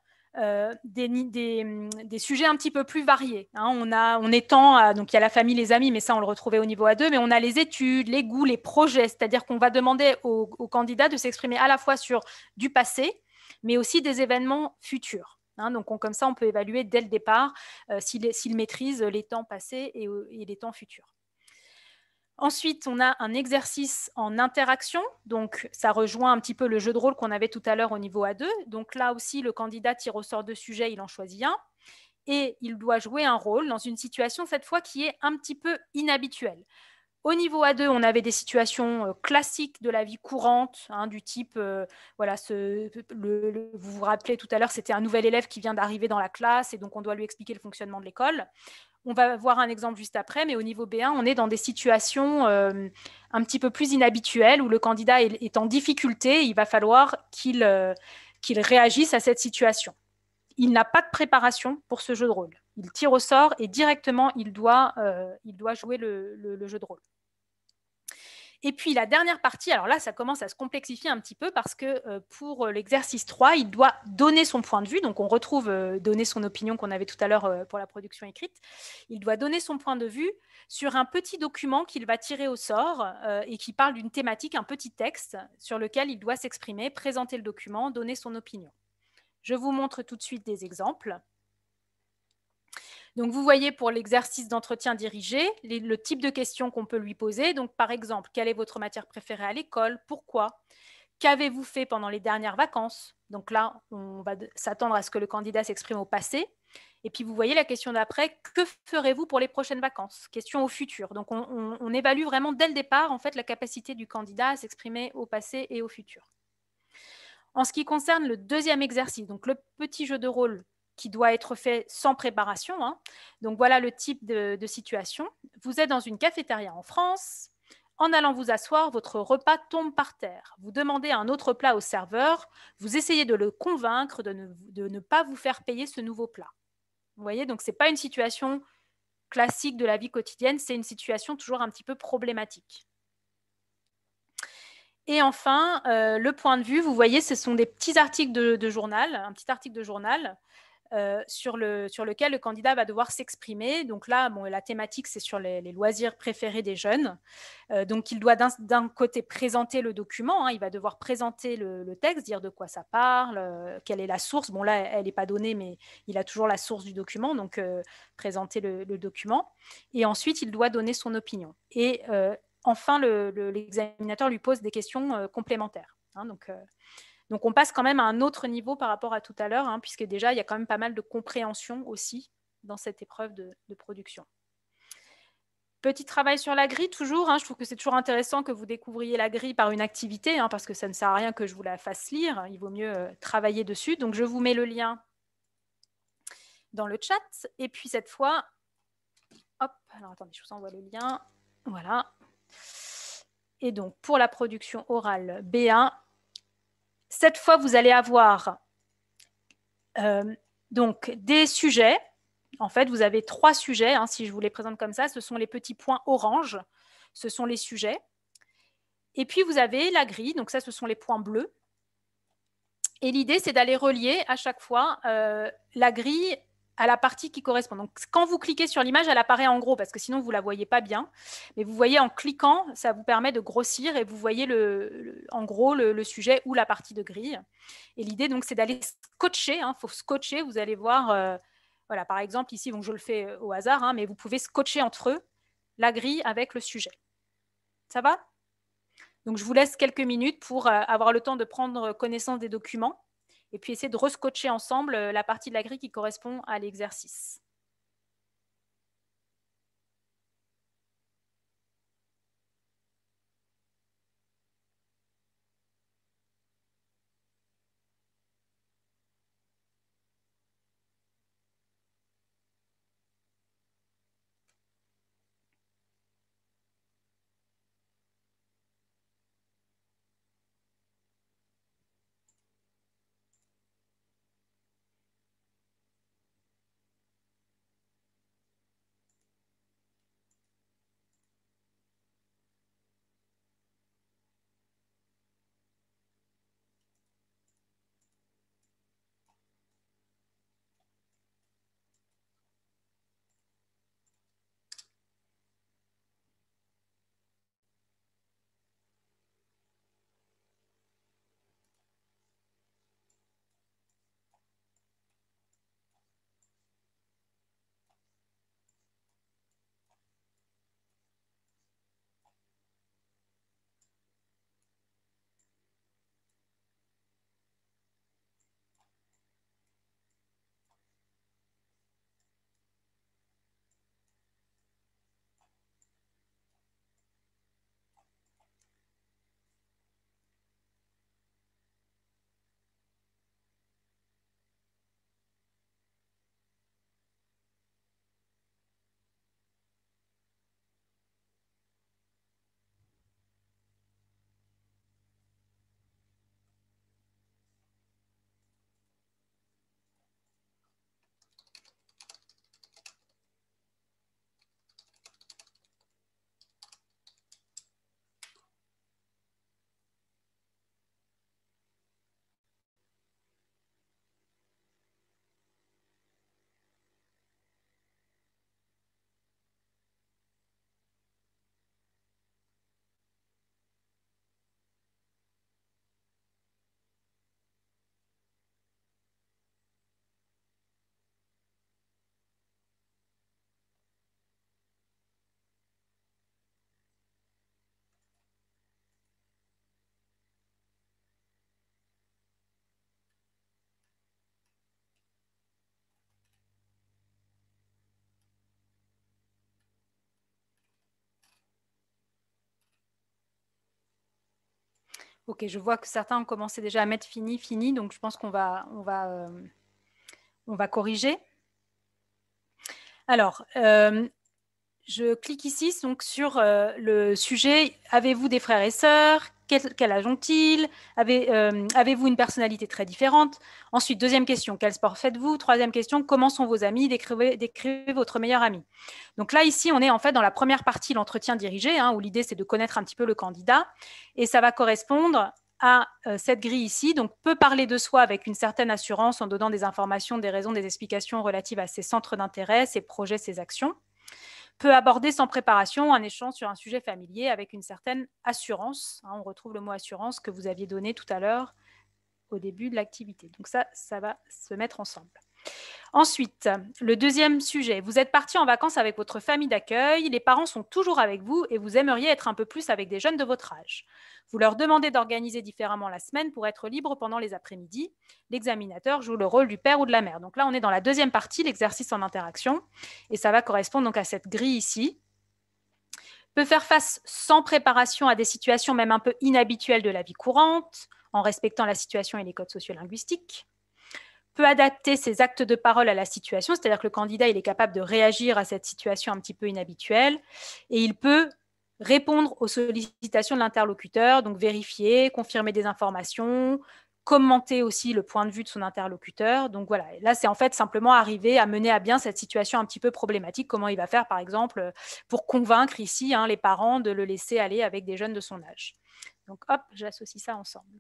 des sujets un petit peu plus variés. Hein. On étend donc il y a la famille, les amis, mais ça, on le retrouvait au niveau A2, mais on a les études, les goûts, les projets, c'est-à-dire qu'on va demander au candidat de s'exprimer à la fois sur du passé, mais aussi des événements futurs. Hein. Donc, comme ça, on peut évaluer dès le départ s'il maîtrise les temps passés et les temps futurs. Ensuite, on a un exercice en interaction. Donc, ça rejoint un petit peu le jeu de rôle qu'on avait tout à l'heure au niveau A2. Donc là aussi, le candidat tire au sort de sujets, il en choisit un. Et il doit jouer un rôle dans une situation, cette fois, qui est un petit peu inhabituelle. Au niveau A2, on avait des situations classiques de la vie courante, hein, du type, voilà, vous vous rappelez tout à l'heure, c'était un nouvel élève qui vient d'arriver dans la classe et donc on doit lui expliquer le fonctionnement de l'école. On va voir un exemple juste après, mais au niveau B1, on est dans des situations un petit peu plus inhabituelles où le candidat est en difficulté, il va falloir qu'il réagisse à cette situation. Il n'a pas de préparation pour ce jeu de rôle. Il tire au sort et directement, il doit jouer le jeu de rôle. Et puis la dernière partie, alors là, ça commence à se complexifier un petit peu parce que pour l'exercice 3, il doit donner son point de vue. Donc on retrouve donner son opinion qu'on avait tout à l'heure pour la production écrite. Il doit donner son point de vue sur un petit document qu'il va tirer au sort et qui parle d'une thématique, un petit texte sur lequel il doit s'exprimer, présenter le document, donner son opinion. Je vous montre tout de suite des exemples. Donc, vous voyez pour l'exercice d'entretien dirigé, le type de questions qu'on peut lui poser. Donc, par exemple, quelle est votre matière préférée à l'école? Pourquoi? Qu'avez-vous fait pendant les dernières vacances? Donc là, on va s'attendre à ce que le candidat s'exprime au passé. Et puis, vous voyez la question d'après, que ferez-vous pour les prochaines vacances? Question au futur. Donc, on évalue vraiment dès le départ, en fait, la capacité du candidat à s'exprimer au passé et au futur. En ce qui concerne le deuxième exercice, donc le petit jeu de rôle qui doit être fait sans préparation. Hein. Donc, voilà le type de situation. Vous êtes dans une cafétéria en France. En allant vous asseoir, votre repas tombe par terre. Vous demandez un autre plat au serveur. Vous essayez de le convaincre de ne pas vous faire payer ce nouveau plat. Vous voyez, donc ce n'est pas une situation classique de la vie quotidienne, c'est une situation toujours un petit peu problématique. Et enfin, le point de vue, vous voyez, ce sont des petits articles de journal, un petit article de journal sur lequel le candidat va devoir s'exprimer. Donc là, bon, la thématique, c'est sur les loisirs préférés des jeunes. Donc, il doit d'un côté présenter le document, hein, il va devoir présenter le texte, dire de quoi ça parle, quelle est la source. Bon, là, elle n'est pas donnée, mais il a toujours la source du document, donc présenter le document. Et ensuite, il doit donner son opinion. Et enfin, l'examinateur lui pose des questions complémentaires. Hein, donc, on passe quand même à un autre niveau par rapport à tout à l'heure, hein, puisque déjà, il y a quand même pas mal de compréhension aussi dans cette épreuve de production. Petit travail sur la grille, toujours. Hein, je trouve que c'est toujours intéressant que vous découvriez la grille par une activité, hein, parce que ça ne sert à rien que je vous la fasse lire. Il vaut mieux travailler dessus. Donc, je vous mets le lien dans le chat. Et puis, cette fois, hop, alors attendez, je vous envoie le lien. Voilà. Et donc, pour la production orale B1, cette fois, vous allez avoir donc des sujets. En fait, vous avez 3 sujets. Hein, si je vous les présente comme ça, ce sont les petits points orange. Ce sont les sujets. Et puis, vous avez la grille. Donc, ça, ce sont les points bleus. Et l'idée, c'est d'aller relier à chaque fois la grille à la partie qui correspond. Donc, quand vous cliquez sur l'image, elle apparaît en gros, parce que sinon, vous ne la voyez pas bien. Mais vous voyez, en cliquant, ça vous permet de grossir et vous voyez en gros le sujet ou la partie de grille. Et l'idée, donc, c'est d'aller scotcher. Il faut scotcher. Vous allez voir, voilà, par exemple, ici, donc, je le fais au hasard, hein, mais vous pouvez scotcher entre eux la grille avec le sujet. Ça va? Donc, je vous laisse quelques minutes pour avoir le temps de prendre connaissance des documents et puis essayer de rescotcher ensemble la partie de la grille qui correspond à l'exercice. Ok, je vois que certains ont commencé déjà à mettre fini, fini, donc je pense qu'on va corriger. Alors, je clique ici donc, sur le sujet « Avez-vous des frères et sœurs ? Quel âge ont-ils ? Avez-vous une personnalité très différente ?» Ensuite, deuxième question, quel sport faites-vous ? Troisième question, comment sont vos amis ? Décrivez votre meilleur ami. Donc là, ici, on est en fait dans la première partie, l'entretien dirigé, où l'idée, c'est de connaître un petit peu le candidat. Et ça va correspondre à cette grille ici. Donc, peut parler de soi avec une certaine assurance en donnant des informations, des raisons, des explications relatives à ses centres d'intérêt, ses projets, ses actions. Peut aborder sans préparation un échange sur un sujet familier avec une certaine assurance. On retrouve le mot assurance que vous aviez donné tout à l'heure au début de l'activité. Donc ça va se mettre ensemble. Ensuite, le deuxième sujet. Vous êtes parti en vacances avec votre famille d'accueil, les parents sont toujours avec vous et vous aimeriez être un peu plus avec des jeunes de votre âge. Vous leur demandez d'organiser différemment la semaine pour être libre pendant les après-midi. L'examinateur joue le rôle du père ou de la mère. Donc là, on est dans la deuxième partie, l'exercice en interaction, et ça va correspondre donc à cette grille ici. Peut faire face sans préparation à des situations même un peu inhabituelles de la vie courante, en respectant la situation et les codes sociolinguistiques. Peut adapter ses actes de parole à la situation, c'est-à-dire que le candidat il est capable de réagir à cette situation un petit peu inhabituelle, et il peut répondre aux sollicitations de l'interlocuteur, donc vérifier, confirmer des informations, commenter aussi le point de vue de son interlocuteur. Donc voilà, et là c'est en fait simplement arriver à mener à bien cette situation un petit peu problématique, comment il va faire par exemple pour convaincre ici les parents de le laisser aller avec des jeunes de son âge. Donc hop, j'associe ça ensemble.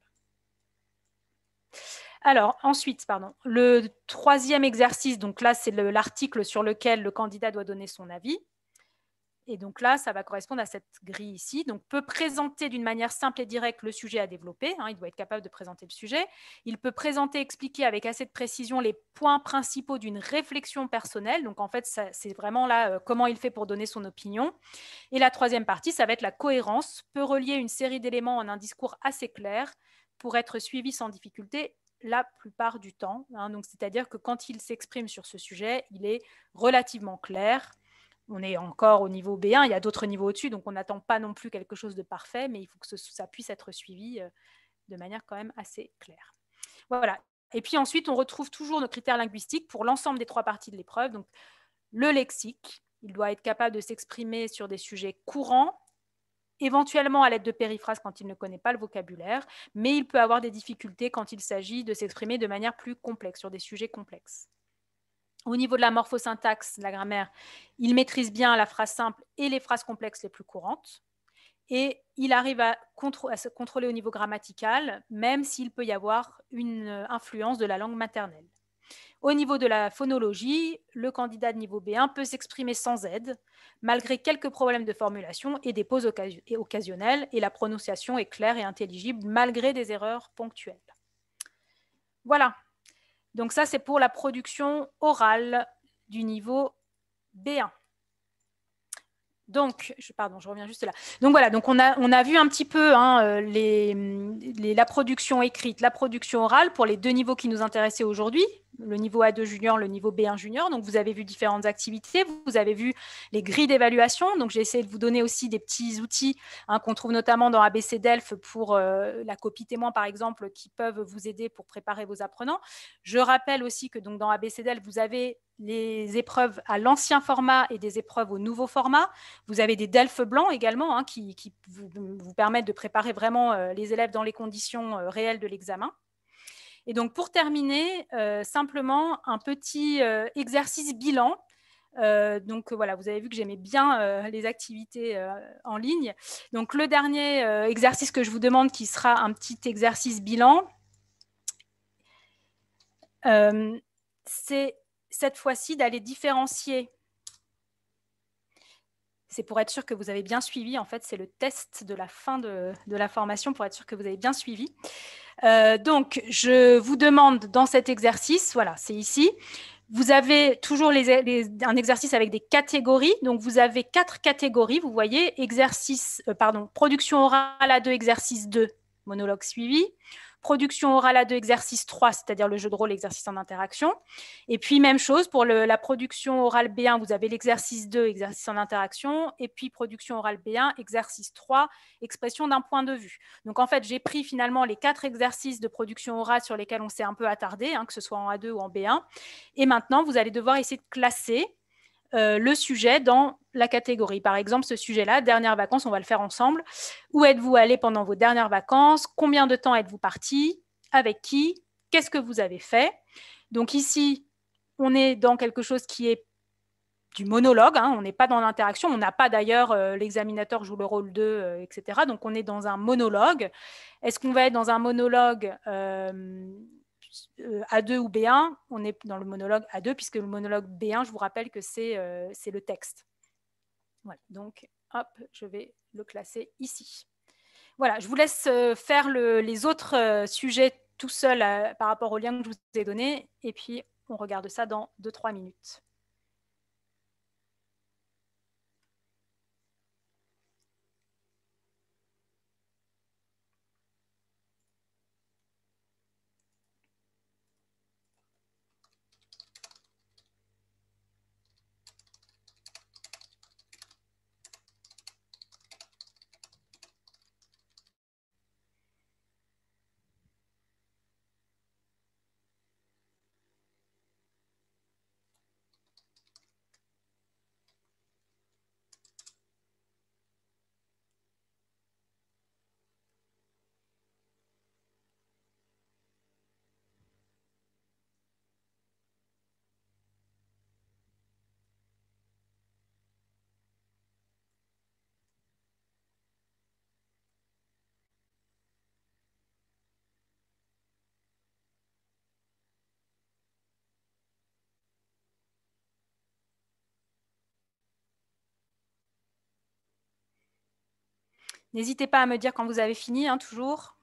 Alors, ensuite, le troisième exercice, donc là, c'est l'article sur lequel le candidat doit donner son avis. Et donc là, ça va correspondre à cette grille ici. Donc, peut présenter d'une manière simple et directe le sujet à développer. Il doit être capable de présenter le sujet. Il peut présenter, expliquer avec assez de précision les points principaux d'une réflexion personnelle. Donc, en fait, c'est vraiment là comment il fait pour donner son opinion. Et la troisième partie, ça va être la cohérence. Peut relier une série d'éléments en un discours assez clair pour être suivi sans difficulté la plupart du temps. Donc, c'est-à-dire que quand il s'exprime sur ce sujet, il est relativement clair. On est encore au niveau B1, il y a d'autres niveaux au-dessus, donc on n'attend pas non plus quelque chose de parfait, mais il faut que ça puisse être suivi de manière quand même assez claire. Voilà. Et puis ensuite, on retrouve toujours nos critères linguistiques pour l'ensemble des trois parties de l'épreuve. Donc, le lexique, il doit être capable de s'exprimer sur des sujets courants, éventuellement à l'aide de périphrases quand il ne connaît pas le vocabulaire, mais il peut avoir des difficultés quand il s'agit de s'exprimer de manière plus complexe, sur des sujets complexes. Au niveau de la morphosyntaxe, la grammaire, il maîtrise bien la phrase simple et les phrases complexes les plus courantes. Et il arrive à se contrôler au niveau grammatical, même s'il peut y avoir une influence de la langue maternelle. Au niveau de la phonologie, le candidat de niveau B1 peut s'exprimer sans aide, malgré quelques problèmes de formulation et des pauses occasionnelles, et la prononciation est claire et intelligible, malgré des erreurs ponctuelles. Voilà. Donc ça, c'est pour la production orale du niveau B1. Donc, je reviens juste là. Donc voilà, donc on a vu un petit peu la production écrite, la production orale pour les deux niveaux qui nous intéressaient aujourd'hui, le niveau A2 junior, le niveau B1 junior. Donc vous avez vu différentes activités, vous avez vu les grilles d'évaluation. Donc j'ai essayé de vous donner aussi des petits outils qu'on trouve notamment dans ABC DELF pour la copie témoin par exemple, qui peuvent vous aider pour préparer vos apprenants. Je rappelle aussi que donc, dans ABC DELF, vous avez les épreuves à l'ancien format et des épreuves au nouveau format. Vous avez des DELF blancs également qui vous permettent de préparer vraiment les élèves dans les conditions réelles de l'examen. Et donc, pour terminer, simplement un petit exercice bilan. Donc voilà, vous avez vu que j'aimais bien les activités en ligne. Donc, le dernier exercice que je vous demande, qui sera un petit exercice bilan, c'est cette fois-ci d'aller différencier. C'est pour être sûr que vous avez bien suivi. En fait, c'est le test de la fin de la formation pour être sûr que vous avez bien suivi. Donc, je vous demande dans cet exercice, voilà, c'est ici, vous avez toujours un exercice avec des catégories. Donc, vous avez 4 catégories. Vous voyez, production orale A2, exercice 2, monologue suivi. Production orale à 2, exercice 3, c'est-à-dire le jeu de rôle, exercice en interaction. Et puis, même chose, pour la production orale B1, vous avez l'exercice 2, exercice en interaction. Et puis, production orale B1, exercice 3, expression d'un point de vue. Donc, en fait, j'ai pris finalement les 4 exercices de production orale sur lesquels on s'est un peu attardé, hein, que ce soit en A2 ou en B1. Et maintenant, vous allez devoir essayer de classer le sujet dans la catégorie. Par exemple, ce sujet-là, dernières vacances, on va le faire ensemble. Où êtes-vous allé pendant vos dernières vacances? Combien de temps êtes-vous parti? Avec qui? Qu'est-ce que vous avez fait? Donc ici, on est dans quelque chose qui est du monologue, hein, on n'est pas dans l'interaction, on n'a pas d'ailleurs l'examinateur joue le rôle 2, etc. Donc on est dans un monologue. Est-ce qu'on va être dans un monologue A2 ou B1? On est dans le monologue A2, puisque le monologue B1, je vous rappelle que c'est le texte. Voilà, donc hop, je vais le classer ici. Voilà, je vous laisse faire les autres sujets tout seul par rapport au lien que je vous ai donné, et puis on regarde ça dans 2-3 minutes. N'hésitez pas à me dire quand vous avez fini, hein, toujours.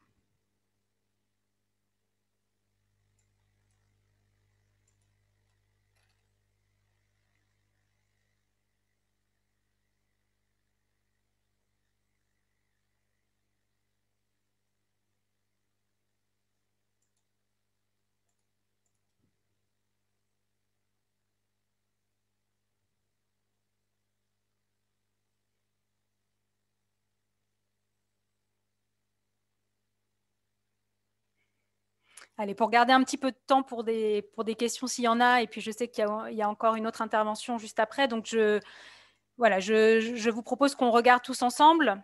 Allez, pour garder un petit peu de temps pour des questions s'il y en a, et puis je sais qu'il y a encore une autre intervention juste après, donc je vous propose qu'on regarde tous ensemble.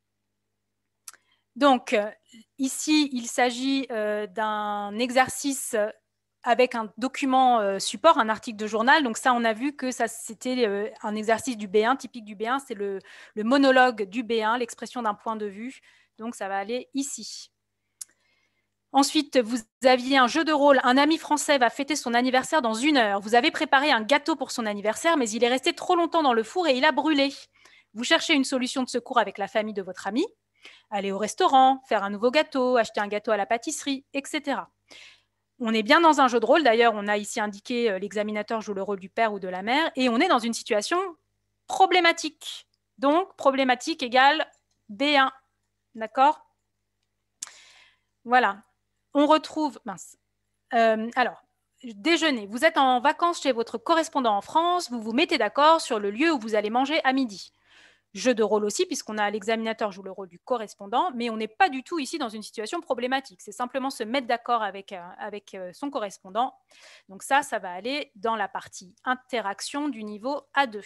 Donc, ici, il s'agit d'un exercice avec un document support, un article de journal. Donc ça, on a vu que c'était un exercice du B1, typique du B1, c'est le monologue du B1, l'expression d'un point de vue. Donc ça va aller ici. Ensuite, vous aviez un jeu de rôle. Un ami français va fêter son anniversaire dans 1 heure. Vous avez préparé un gâteau pour son anniversaire, mais il est resté trop longtemps dans le four et il a brûlé. Vous cherchez une solution de secours avec la famille de votre ami. Aller au restaurant, faire un nouveau gâteau, acheter un gâteau à la pâtisserie, etc. On est bien dans un jeu de rôle. D'ailleurs, on a ici indiqué l'examinateur joue le rôle du père ou de la mère. Et on est dans une situation problématique. Donc, problématique égale B1. D'accord? Voilà. On retrouve, alors, déjeuner. Vous êtes en vacances chez votre correspondant en France, vous vous mettez d'accord sur le lieu où vous allez manger à midi. Jeu de rôle aussi, puisqu'on a l'examinateur joue le rôle du correspondant, mais on n'est pas du tout ici dans une situation problématique. C'est simplement se mettre d'accord avec son correspondant. Donc ça va aller dans la partie interaction du niveau A2.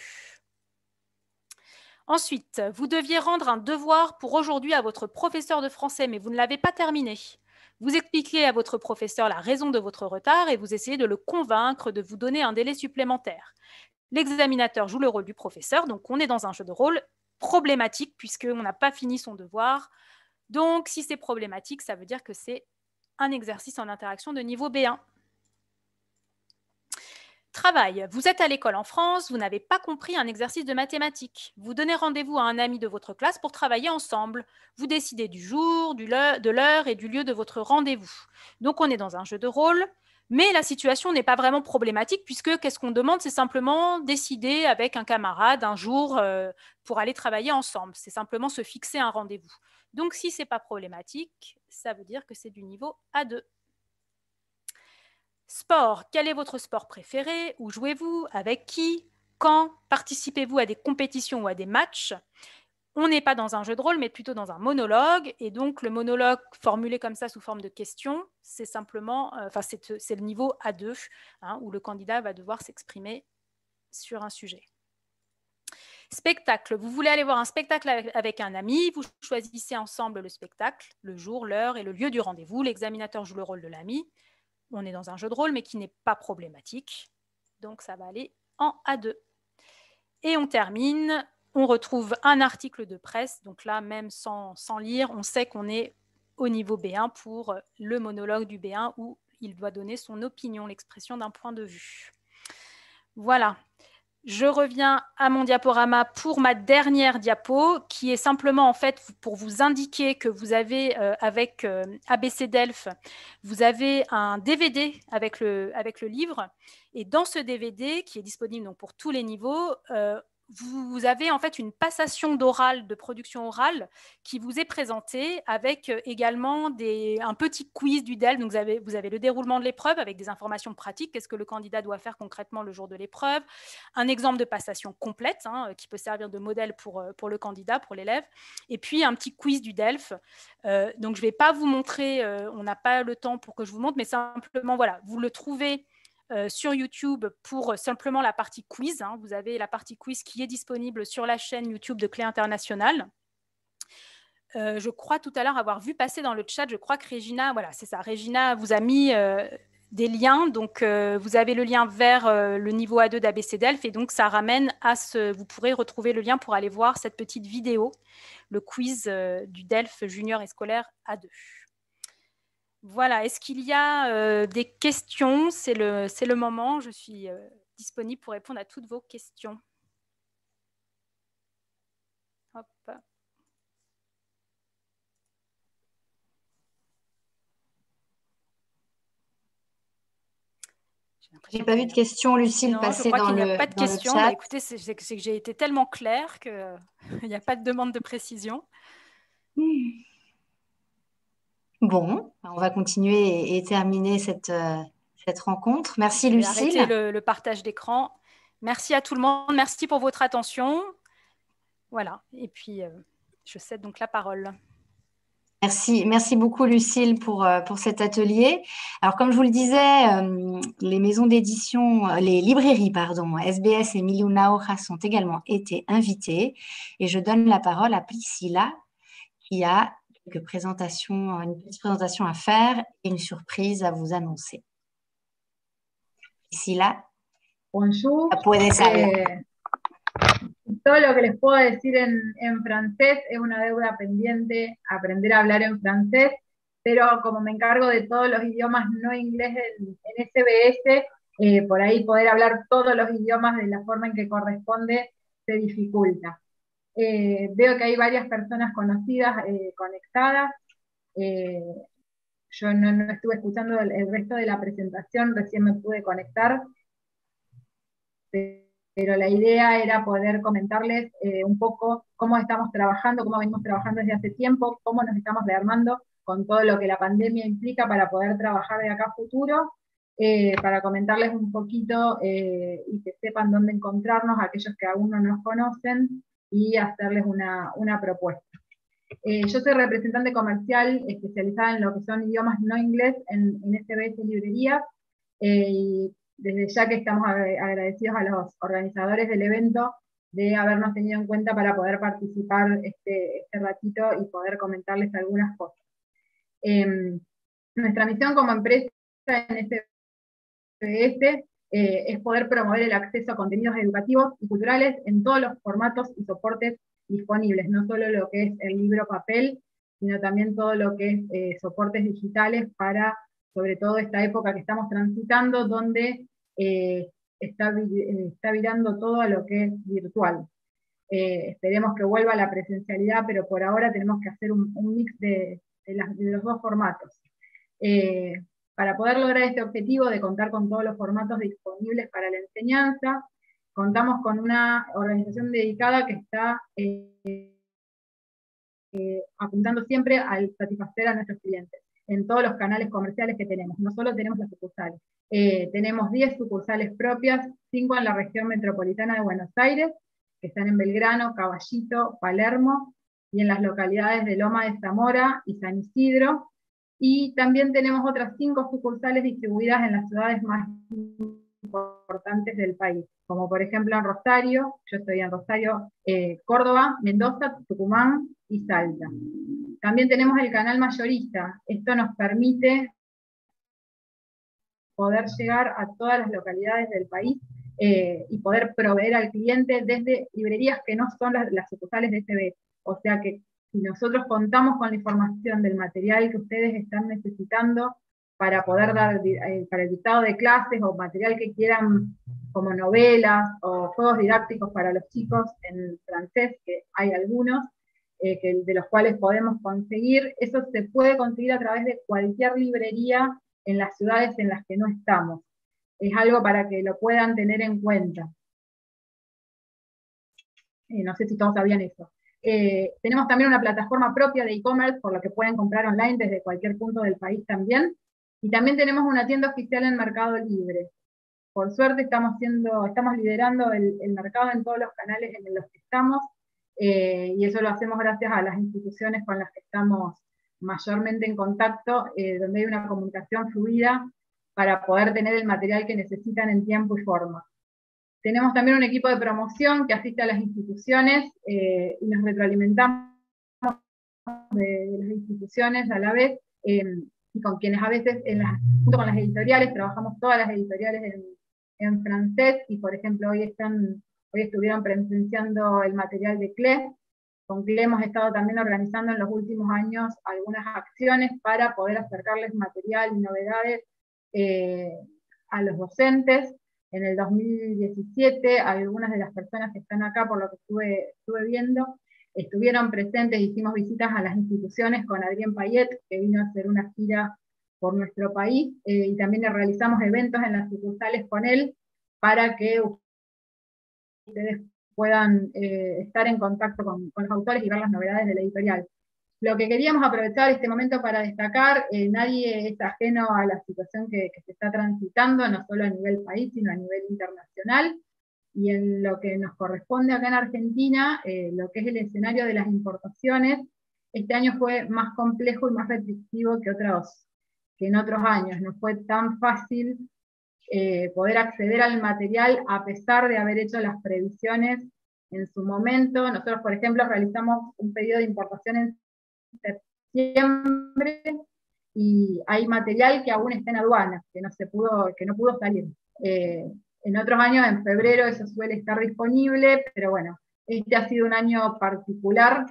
Ensuite, vous deviez rendre un devoir pour aujourd'hui à votre professeur de français, mais vous ne l'avez pas terminé. Vous expliquez à votre professeur la raison de votre retard et vous essayez de le convaincre de vous donner un délai supplémentaire. L'examinateur joue le rôle du professeur, donc on est dans un jeu de rôle problématique puisqu'on n'a pas fini son devoir. Donc, si c'est problématique, ça veut dire que c'est un exercice en interaction de niveau B1. Travail. Vous êtes à l'école en France, vous n'avez pas compris un exercice de mathématiques. Vous donnez rendez-vous à un ami de votre classe pour travailler ensemble. Vous décidez du jour, de l'heure et du lieu de votre rendez-vous. Donc, on est dans un jeu de rôle, mais la situation n'est pas vraiment problématique puisque qu'est-ce qu'on demande? C'est simplement décider avec un camarade un jour pour aller travailler ensemble. C'est simplement se fixer un rendez-vous. Donc, si ce n'est pas problématique, ça veut dire que c'est du niveau A2. Sport, quel est votre sport préféré? Où jouez-vous? Avec qui? Quand? Participez-vous à des compétitions ou à des matchs? On n'est pas dans un jeu de rôle, mais plutôt dans un monologue. Et donc, le monologue formulé comme ça sous forme de question, c'est simplement, c'est le niveau A2, hein, où le candidat va devoir s'exprimer sur un sujet. Spectacle. Vous voulez aller voir un spectacle avec un ami, vous choisissez ensemble le spectacle, le jour, l'heure et le lieu du rendez-vous. L'examinateur joue le rôle de l'ami. On est dans un jeu de rôle, mais qui n'est pas problématique. Donc, ça va aller en A2. Et on termine. On retrouve un article de presse. Donc là, même sans lire, on sait qu'on est au niveau B1 pour le monologue du B1 où il doit donner son opinion, l'expression d'un point de vue. Voilà. Je reviens à mon diaporama pour ma dernière diapo, qui est simplement en fait pour vous indiquer que vous avez avec ABC Delphes, vous avez un DVD avec le livre. Et dans ce DVD, qui est disponible donc pour tous les niveaux, vous avez en fait une passation d'oral, de production orale, qui vous est présentée avec également un petit quiz du DELF. Donc vous avez le déroulement de l'épreuve avec des informations pratiques. Qu'est-ce que le candidat doit faire concrètement le jour de l'épreuve? Un exemple de passation complète, hein, qui peut servir de modèle pour le candidat, pour l'élève. Et puis un petit quiz du DELF. Donc je ne vais pas vous montrer, on n'a pas le temps pour que je vous montre, mais simplement, voilà, vous le trouvez sur YouTube pour simplement la partie quiz. Hein. Vous avez la partie quiz qui est disponible sur la chaîne YouTube de Clé Internationale. Je crois tout à l'heure avoir vu passer dans le chat, je crois que Régina, voilà, c'est ça, Régina vous a mis des liens. Donc, vous avez le lien vers le niveau A2 d'ABC Delphes et donc ça ramène à vous pourrez retrouver le lien pour aller voir cette petite vidéo, le quiz du Delphes junior et scolaire A2. Voilà, est-ce qu'il y a des questions? C'est le moment, je suis disponible pour répondre à toutes vos questions. Hop. J'ai pas vu de questions, Lucille, passer dans le chat. Je crois qu'il n'y a pas de questions. Bah, écoutez, c'est que j'ai été tellement claire qu'il n'y a pas de demande de précision. Bon, on va continuer et terminer cette rencontre. Merci, Lucille. Je vais arrêter le partage d'écran. Merci à tout le monde. Merci pour votre attention. Voilà. Et puis, je cède donc la parole. Merci beaucoup, Lucille, pour cet atelier. Alors, comme je vous le disais, les maisons d'édition, les librairies, pardon, SBS et Miluna Hojas ont également été invitées. Et je donne la parole à Priscilla, qui a une petite présentation à faire et une surprise à vous annoncer. Priscilla, Bonjour. Puedes hablar. Todo lo que les puedo decir en francés es una deuda pendiente, aprender a hablar en francés, pero como me encargo de todos los idiomas no inglés en SBS, por ahí poder hablar todos los idiomas de la forma en que corresponde se dificulta. Veo que hay varias personas conocidas conectadas. Yo no estuve escuchando el resto de la presentación, recién me pude conectar. Pero la idea era poder comentarles un poco cómo estamos trabajando, cómo venimos trabajando desde hace tiempo, cómo nos estamos rearmando con todo lo que la pandemia implica para poder trabajar de acá a futuro, para comentarles un poquito y que sepan dónde encontrarnos aquellos que aún no nos conocen y hacerles una propuesta. Yo soy representante comercial especializada en lo que son idiomas no inglés en SBS Librerías, y desde ya que estamos agradecidos a los organizadores del evento de habernos tenido en cuenta para poder participar este ratito y poder comentarles algunas cosas. Nuestra misión como empresa en SBS es poder promover el acceso a contenidos educativos y culturales en todos los formatos y soportes disponibles, no solo lo que es el libro papel, sino también todo lo que es soportes digitales para, sobre todo, esta época que estamos transitando, donde está virando todo a lo que es virtual. Esperemos que vuelva la presencialidad, pero por ahora tenemos que hacer un mix de los dos formatos. Para poder lograr este objetivo de contar con todos los formatos disponibles para la enseñanza, contamos con una organización dedicada que está apuntando siempre al satisfacer a nuestros clientes en todos los canales comerciales que tenemos. No solo tenemos las sucursales. Tenemos 10 sucursales propias, 5 en la región metropolitana de Buenos Aires, que están en Belgrano, Caballito, Palermo, y en las localidades de Loma de Zamora y San Isidro. Y también tenemos otras 5 sucursales distribuidas en las ciudades más importantes del país, como por ejemplo en Rosario, yo estoy en Rosario, Córdoba, Mendoza, Tucumán y Salta. También tenemos el canal mayorista. Esto nos permite poder llegar a todas las localidades del país y poder proveer al cliente desde librerías que no son las sucursales de SB. O sea que si nosotros contamos con la información del material que ustedes están necesitando para poder dar, para el dictado de clases o material que quieran como novelas o juegos didácticos para los chicos en francés, que hay algunos, de los cuales podemos conseguir, eso se puede conseguir a través de cualquier librería en las ciudades en las que no estamos. Es algo para que lo puedan tener en cuenta. No sé si todos sabían eso. Tenemos también una plataforma propia de e-commerce, por lo que pueden comprar online desde cualquier punto del país también. Y también tenemos una tienda oficial en Mercado Libre. Por suerte estamos liderando el mercado en todos los canales en los que estamos, y eso lo hacemos gracias a las instituciones con las que estamos mayormente en contacto, donde hay una comunicación fluida para poder tener el material que necesitan en tiempo y forma. Tenemos también un equipo de promoción que asiste a las instituciones y nos retroalimentamos de las instituciones a la vez, y con quienes a veces, junto con las editoriales, trabajamos todas las editoriales en francés, y por ejemplo hoy estuvieron presenciando el material de CLE. Con CLE hemos estado también organizando en los últimos años algunas acciones para poder acercarles material y novedades a los docentes. En el 2017, algunas de las personas que están acá, por lo que estuve viendo, estuvieron presentes, hicimos visitas a las instituciones con Adrien Payet, que vino a hacer una gira por nuestro país, y también realizamos eventos en las sucursales con él, para que ustedes puedan estar en contacto con los autores y ver las novedades de la editorial. Lo que queríamos aprovechar este momento para destacar, nadie es ajeno a la situación que se está transitando, no solo a nivel país, sino a nivel internacional, y en lo que nos corresponde acá en Argentina, lo que es el escenario de las importaciones, este año fue más complejo y más restrictivo que en otros años. No fue tan fácil poder acceder al material a pesar de haber hecho las previsiones en su momento. Nosotros, por ejemplo, realizamos un pedido de importación en septiembre y hay material que aún está en aduana, que no pudo salir. En otros años, en febrero, eso suele estar disponible, pero bueno, este ha sido un año particular,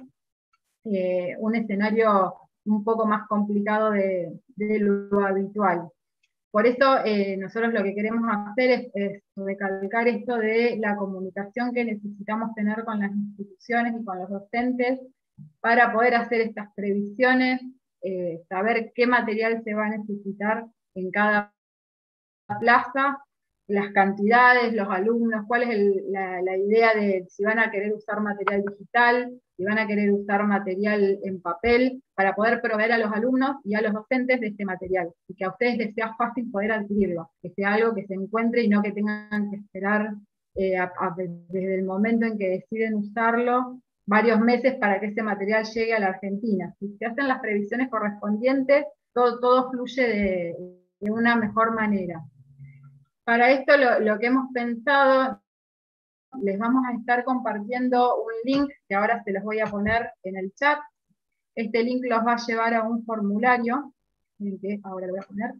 un escenario un poco más complicado de lo habitual. Por eso nosotros lo que queremos hacer es recalcar esto de la comunicación que necesitamos tener con las instituciones y con los docentes para poder hacer estas previsiones, saber qué material se va a necesitar en cada plaza, las cantidades, los alumnos, cuál es la idea de si van a querer usar material digital, si van a querer usar material en papel, para poder proveer a los alumnos y a los docentes de este material, y que a ustedes les sea fácil poder adquirirlo, que sea algo que se encuentre y no que tengan que esperar desde el momento en que deciden usarlo, varios meses para que ese material llegue a la Argentina. Si se hacen las previsiones correspondientes, todo fluye de una mejor manera. Para esto lo que hemos pensado, les vamos a estar compartiendo un link que ahora se los voy a poner en el chat. Este link los va a llevar a un formulario, que ahora lo voy a poner.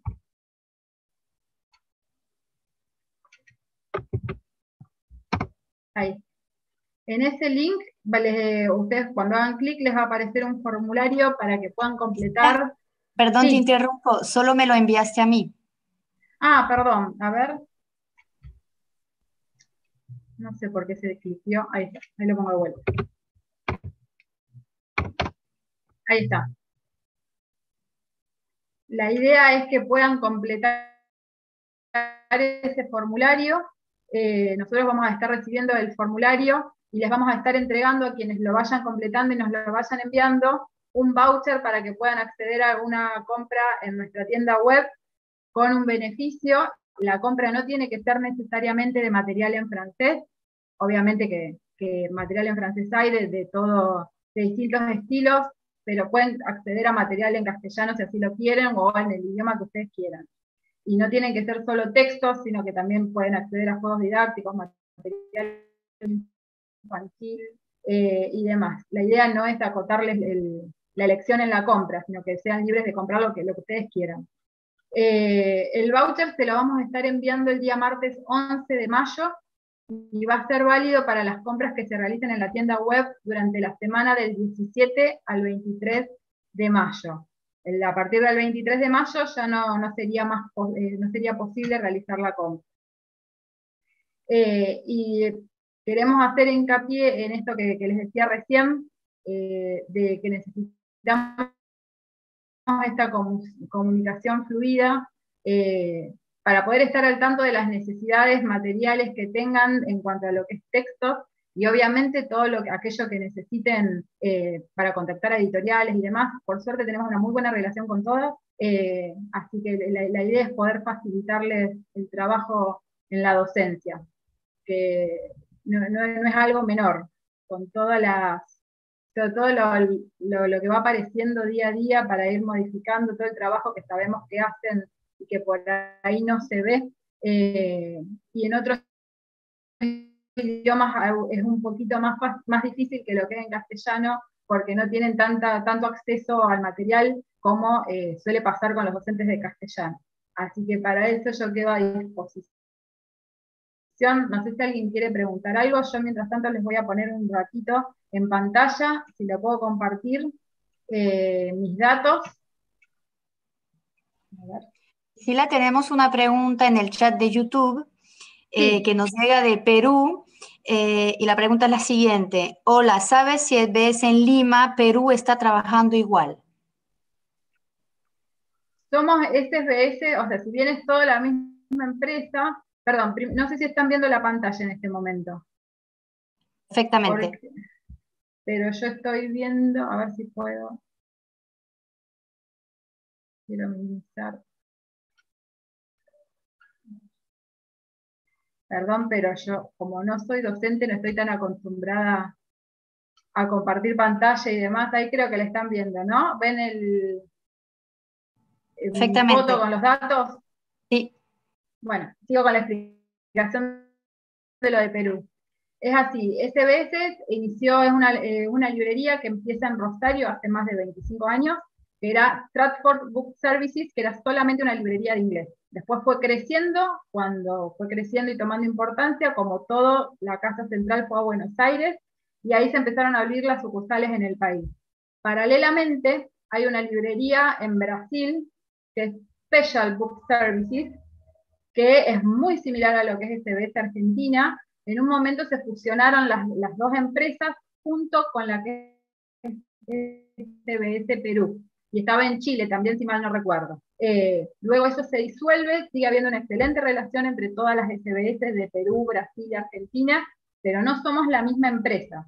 Ahí. En ese link, ustedes cuando hagan clic les va a aparecer un formulario para que puedan completar. Perdón, sí. Te interrumpo, solo me lo enviaste a mí. Ah, perdón, a ver. No sé por qué se cliqueó. Ahí está, ahí lo pongo de vuelta. Ahí está. La idea es que puedan completar ese formulario. Nosotros vamos a estar recibiendo el formulario y les vamos a estar entregando a quienes lo vayan completando y nos lo vayan enviando un voucher para que puedan acceder a una compra en nuestra tienda web con un beneficio. La compra no tiene que ser necesariamente de material en francés, obviamente que material en francés hay de distintos estilos, pero pueden acceder a material en castellano si así lo quieren, o en el idioma que ustedes quieran. Y no tienen que ser solo textos, sino que también pueden acceder a juegos didácticos, material infantil y demás. La idea no es acotarles la elección en la compra, sino que sean libres de comprar lo que ustedes quieran. El voucher se lo vamos a estar enviando el día martes 11 de mayo, y va a ser válido para las compras que se realicen en la tienda web durante la semana del 17 al 23 de mayo. A partir del 23 de mayo ya no sería posible realizar la compra. Y queremos hacer hincapié en esto que les decía recién, de que necesitamos esta comunicación fluida, para poder estar al tanto de las necesidades materiales que tengan en cuanto a lo que es texto, y obviamente todo aquello que necesiten para contactar a editoriales y demás. Por suerte tenemos una muy buena relación con todas, así que la idea es poder facilitarles el trabajo en la docencia, que no es algo menor, con todo lo que va apareciendo día a día para ir modificando todo el trabajo que sabemos que hacen y que por ahí no se ve, y en otros idiomas es un poquito más difícil que lo que es en castellano, porque no tienen tanto acceso al material como suele pasar con los docentes de castellano. Así que para eso yo quedo a disposición. No sé si alguien quiere preguntar algo, yo mientras tanto les voy a poner un ratito en pantalla, si lo puedo compartir, mis datos. A ver. Sí, tenemos una pregunta en el chat de YouTube que nos llega de Perú, y la pregunta es la siguiente. Hola, ¿sabes si SBS en Lima, Perú está trabajando igual? Somos SBS, o sea, si bien es toda la misma empresa, perdón, no sé si están viendo la pantalla en este momento. Perfectamente. Pero yo estoy viendo, a ver si puedo. Quiero minimizar. Perdón, pero yo, como no soy docente, no estoy tan acostumbrada a compartir pantalla y demás. Ahí creo que la están viendo, ¿no? ¿Ven mi foto con los datos? Sí. Bueno, sigo con la explicación de lo de Perú. Es así, SBS inició, es una librería que empieza en Rosario hace más de 25 años, que era Stratford Book Services, que era solamente una librería de inglés. Después fue creciendo, cuando fue creciendo y tomando importancia, como todo, la casa central fue a Buenos Aires, y ahí se empezaron a abrir las sucursales en el país. Paralelamente, hay una librería en Brasil, que es Special Book Services, que es muy similar a lo que es SBS Argentina. En un momento se fusionaron las dos empresas junto con la que es SBS Perú, y estaba en Chile también, si mal no recuerdo. Luego eso se disuelve, sigue habiendo una excelente relación entre todas las SBS de Perú, Brasil y Argentina, pero no somos la misma empresa.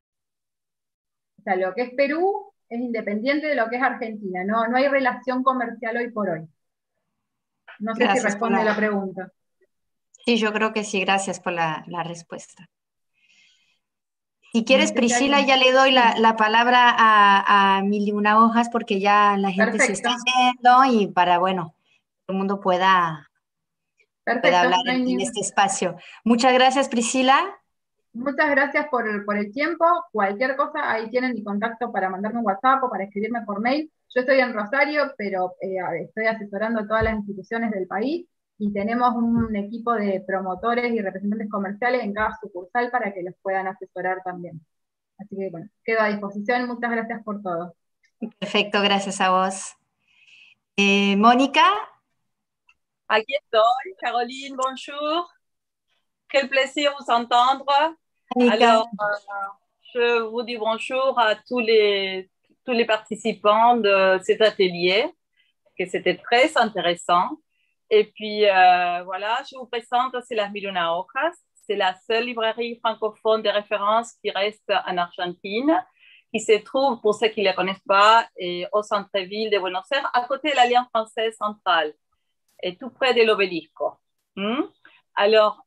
O sea, lo que es Perú es independiente de lo que es Argentina, no hay relación comercial hoy por hoy. No sé si responde la pregunta. Sí, yo creo que sí, gracias por la respuesta. Si quieres, Priscila, ya le doy la palabra a Mil y Una Hojas, porque ya la gente se está yendo, y para, bueno, todo el mundo pueda hablar en este espacio. Muchas gracias, Priscila. Muchas gracias por el tiempo. Cualquier cosa, ahí tienen mi contacto para mandarme un WhatsApp o para escribirme por mail. Yo estoy en Rosario, pero estoy asesorando a todas las instituciones del país, y tenemos un equipo de promotores y representantes comerciales en cada sucursal para que los puedan asesorar también. Así que, bueno, quedo a disposición. Muchas gracias por todo. Perfecto, gracias a vos. Mónica. Aquí estoy, Caroline, bonjour. Quel plaisir vous entendre. Mónica. Alors, je vous dis bonjour à tous les participants de cet atelier, que c'était très intéressant. Et puis, voilà, je vous présente, c'est las Mil y Una Hojas. c'est la seule librairie francophone de référence qui reste en Argentine, qui se trouve, pour ceux qui ne la connaissent pas, au centre-ville de Buenos Aires, à côté de l'Alliance française centrale, et tout près de l'Obélisco. Alors,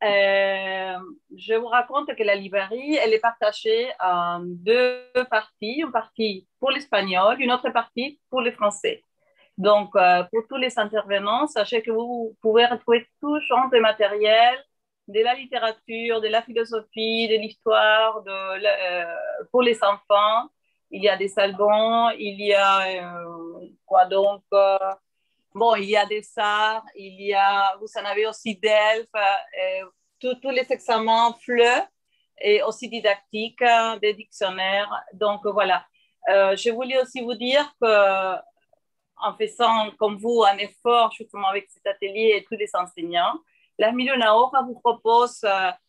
je vous raconte que la librairie, elle est partagée en deux parties, une partie pour l'espagnol, une autre partie pour le français. Donc, pour tous les intervenants, sachez que vous pouvez retrouver tout genre de matériel, de la littérature, de la philosophie, de l'histoire, pour les enfants. Il y a des albums, il y a quoi donc bon, il y a des arts, vous en avez aussi d'ELF, tous les examens FLE et aussi didactiques, des dictionnaires. Donc, voilà. Je voulais aussi vous dire que en faisant, comme vous, un effort justement avec cet atelier et tous les enseignants, la Mil y una Hojas vous propose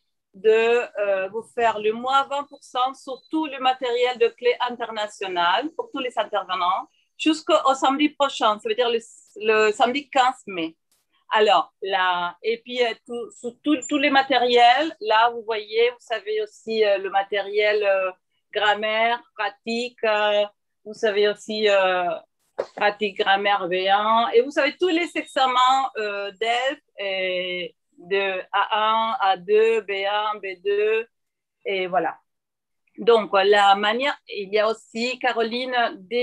de vous faire le moins 20% sur tout le matériel de clé international pour tous les intervenants jusqu'au samedi prochain, ça veut dire le samedi 15 mai. Alors, là, et puis sur tous les matériels, là, vous voyez, vous savez aussi le matériel grammaire, pratique, vous savez aussi pratique grammaire B1, et vous savez tous les examens d'ELF, de A1, A2, B1, B2, et voilà. Donc, la manière, il y a aussi, Caroline,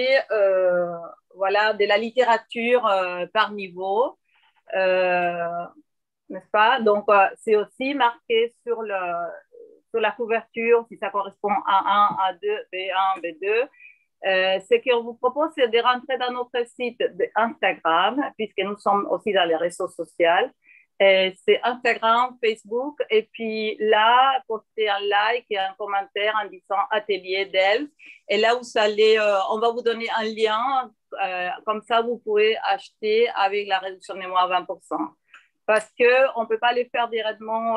voilà, de la littérature par niveau, n'est-ce pas? Donc, c'est aussi marqué sur la couverture, si ça correspond à A1, A2, B1, B2. Ce qu'on vous propose, c'est de rentrer dans notre site Instagram, puisque nous sommes aussi dans les réseaux sociaux. C'est Instagram, Facebook, et puis là, postez un like et un commentaire en disant Atelier d'ELF. Et là, vous allez, on va vous donner un lien, comme ça, vous pouvez acheter avec la réduction de moins 20%. Parce qu'on ne peut pas les faire directement,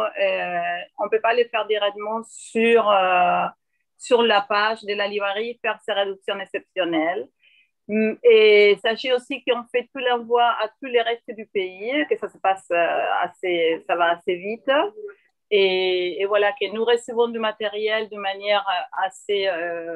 sur la page de la librairie, faire ces réductions exceptionnelles. Et sachez aussi qu'on fait tout l'envoi à tous les restes du pays, que ça se passe ça va assez vite. Et voilà, que nous recevons du matériel de manière assez,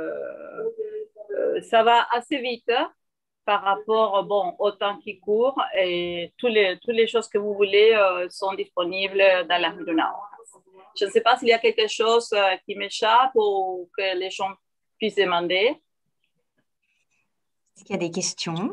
ça va assez vite par rapport, bon, au temps qui court, et toutes les choses que vous voulez sont disponibles dans la Mil y una Hojas. Je ne sais pas s'il y a quelque chose qui m'échappe ou que les gens puissent demander. Est-ce qu'il y a des questions?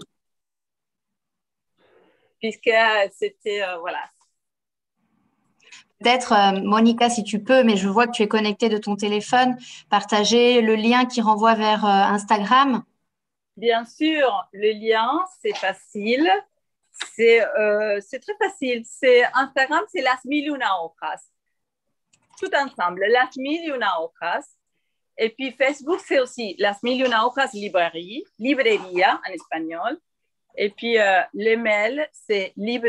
Puisque c'était, voilà. Peut-être, Monica, si tu peux, mais je vois que tu es connectée de ton téléphone, partager le lien qui renvoie vers Instagram. Bien sûr, le lien, c'est facile. C'est très facile. Instagram, c'est Las Mil y una Hojas. Tout ensemble, Las Mil y una Hojas. Et puis Facebook, c'est aussi Las Mil y una Hojas librería en espagnol. Et puis le mail, c'est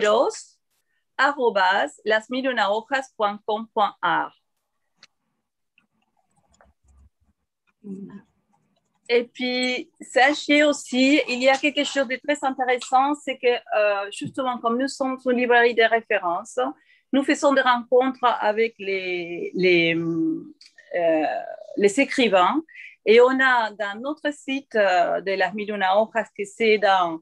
libros@lasmilyunahojas.com.ar. Et puis, sachez aussi, il y a quelque chose de très intéressant, c'est que justement, comme nous sommes une librairie de référence, nous faisons des rencontres avec les écrivains, et on a dans notre site de Las Mil y una Hojas, que c'est dans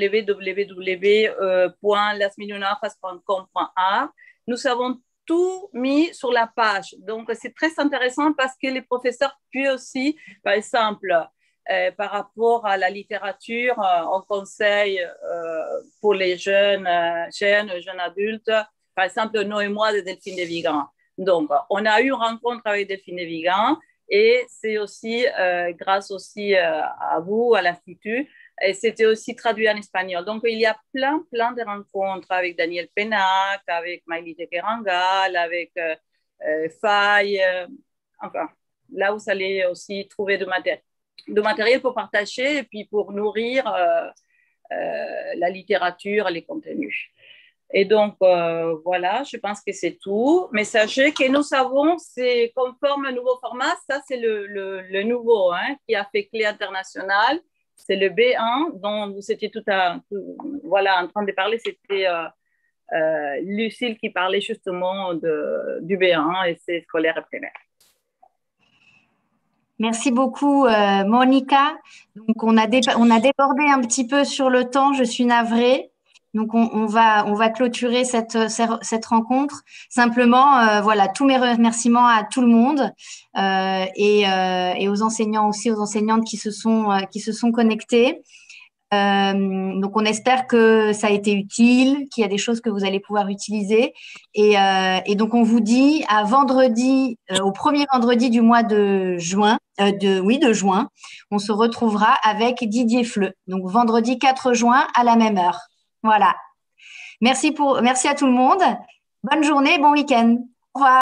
www.lasmilyunahojas.com.ar, nous avons tout mis sur la page. Donc, c'est très intéressant parce que les professeurs peuvent aussi, par exemple, par rapport à la littérature, on conseille pour les jeunes adultes, par exemple, Nous et moi de Delphine de Vigan. Donc, on a eu une rencontre avec Delphine de Vigan, et c'est aussi grâce aussi à vous, à l'Institut, et c'était aussi traduit en espagnol. Donc, il y a plein de rencontres avec Daniel Pénac, avec Maïlite Kerangal, avec Faye. Enfin, là, vous allez aussi trouver de matériel pour partager et puis pour nourrir la littérature, les contenus. Et donc, voilà, je pense que c'est tout. Mais sachez que nous savons, c'est conforme au nouveau format, ça c'est le nouveau qui a fait Clé internationale. C'est le B1 dont vous étiez en train de parler, c'était Lucille qui parlait justement du B1 et c'est scolaire et primaire. Merci beaucoup, Monica. Donc, on a débordé un petit peu sur le temps. Je suis navrée. Donc, on va clôturer cette rencontre. Simplement, voilà, tous mes remerciements à tout le monde et aux enseignants aussi, aux enseignantes qui se sont connectés. Donc, on espère que ça a été utile, qu'il y a des choses que vous allez pouvoir utiliser. Et donc, on vous dit à vendredi, au premier vendredi du mois de juin, de juin, on se retrouvera avec Didier Fleu. Donc, vendredi 4 juin à la même heure. Voilà. Merci à tout le monde. Bonne journée, bon week-end. Au revoir.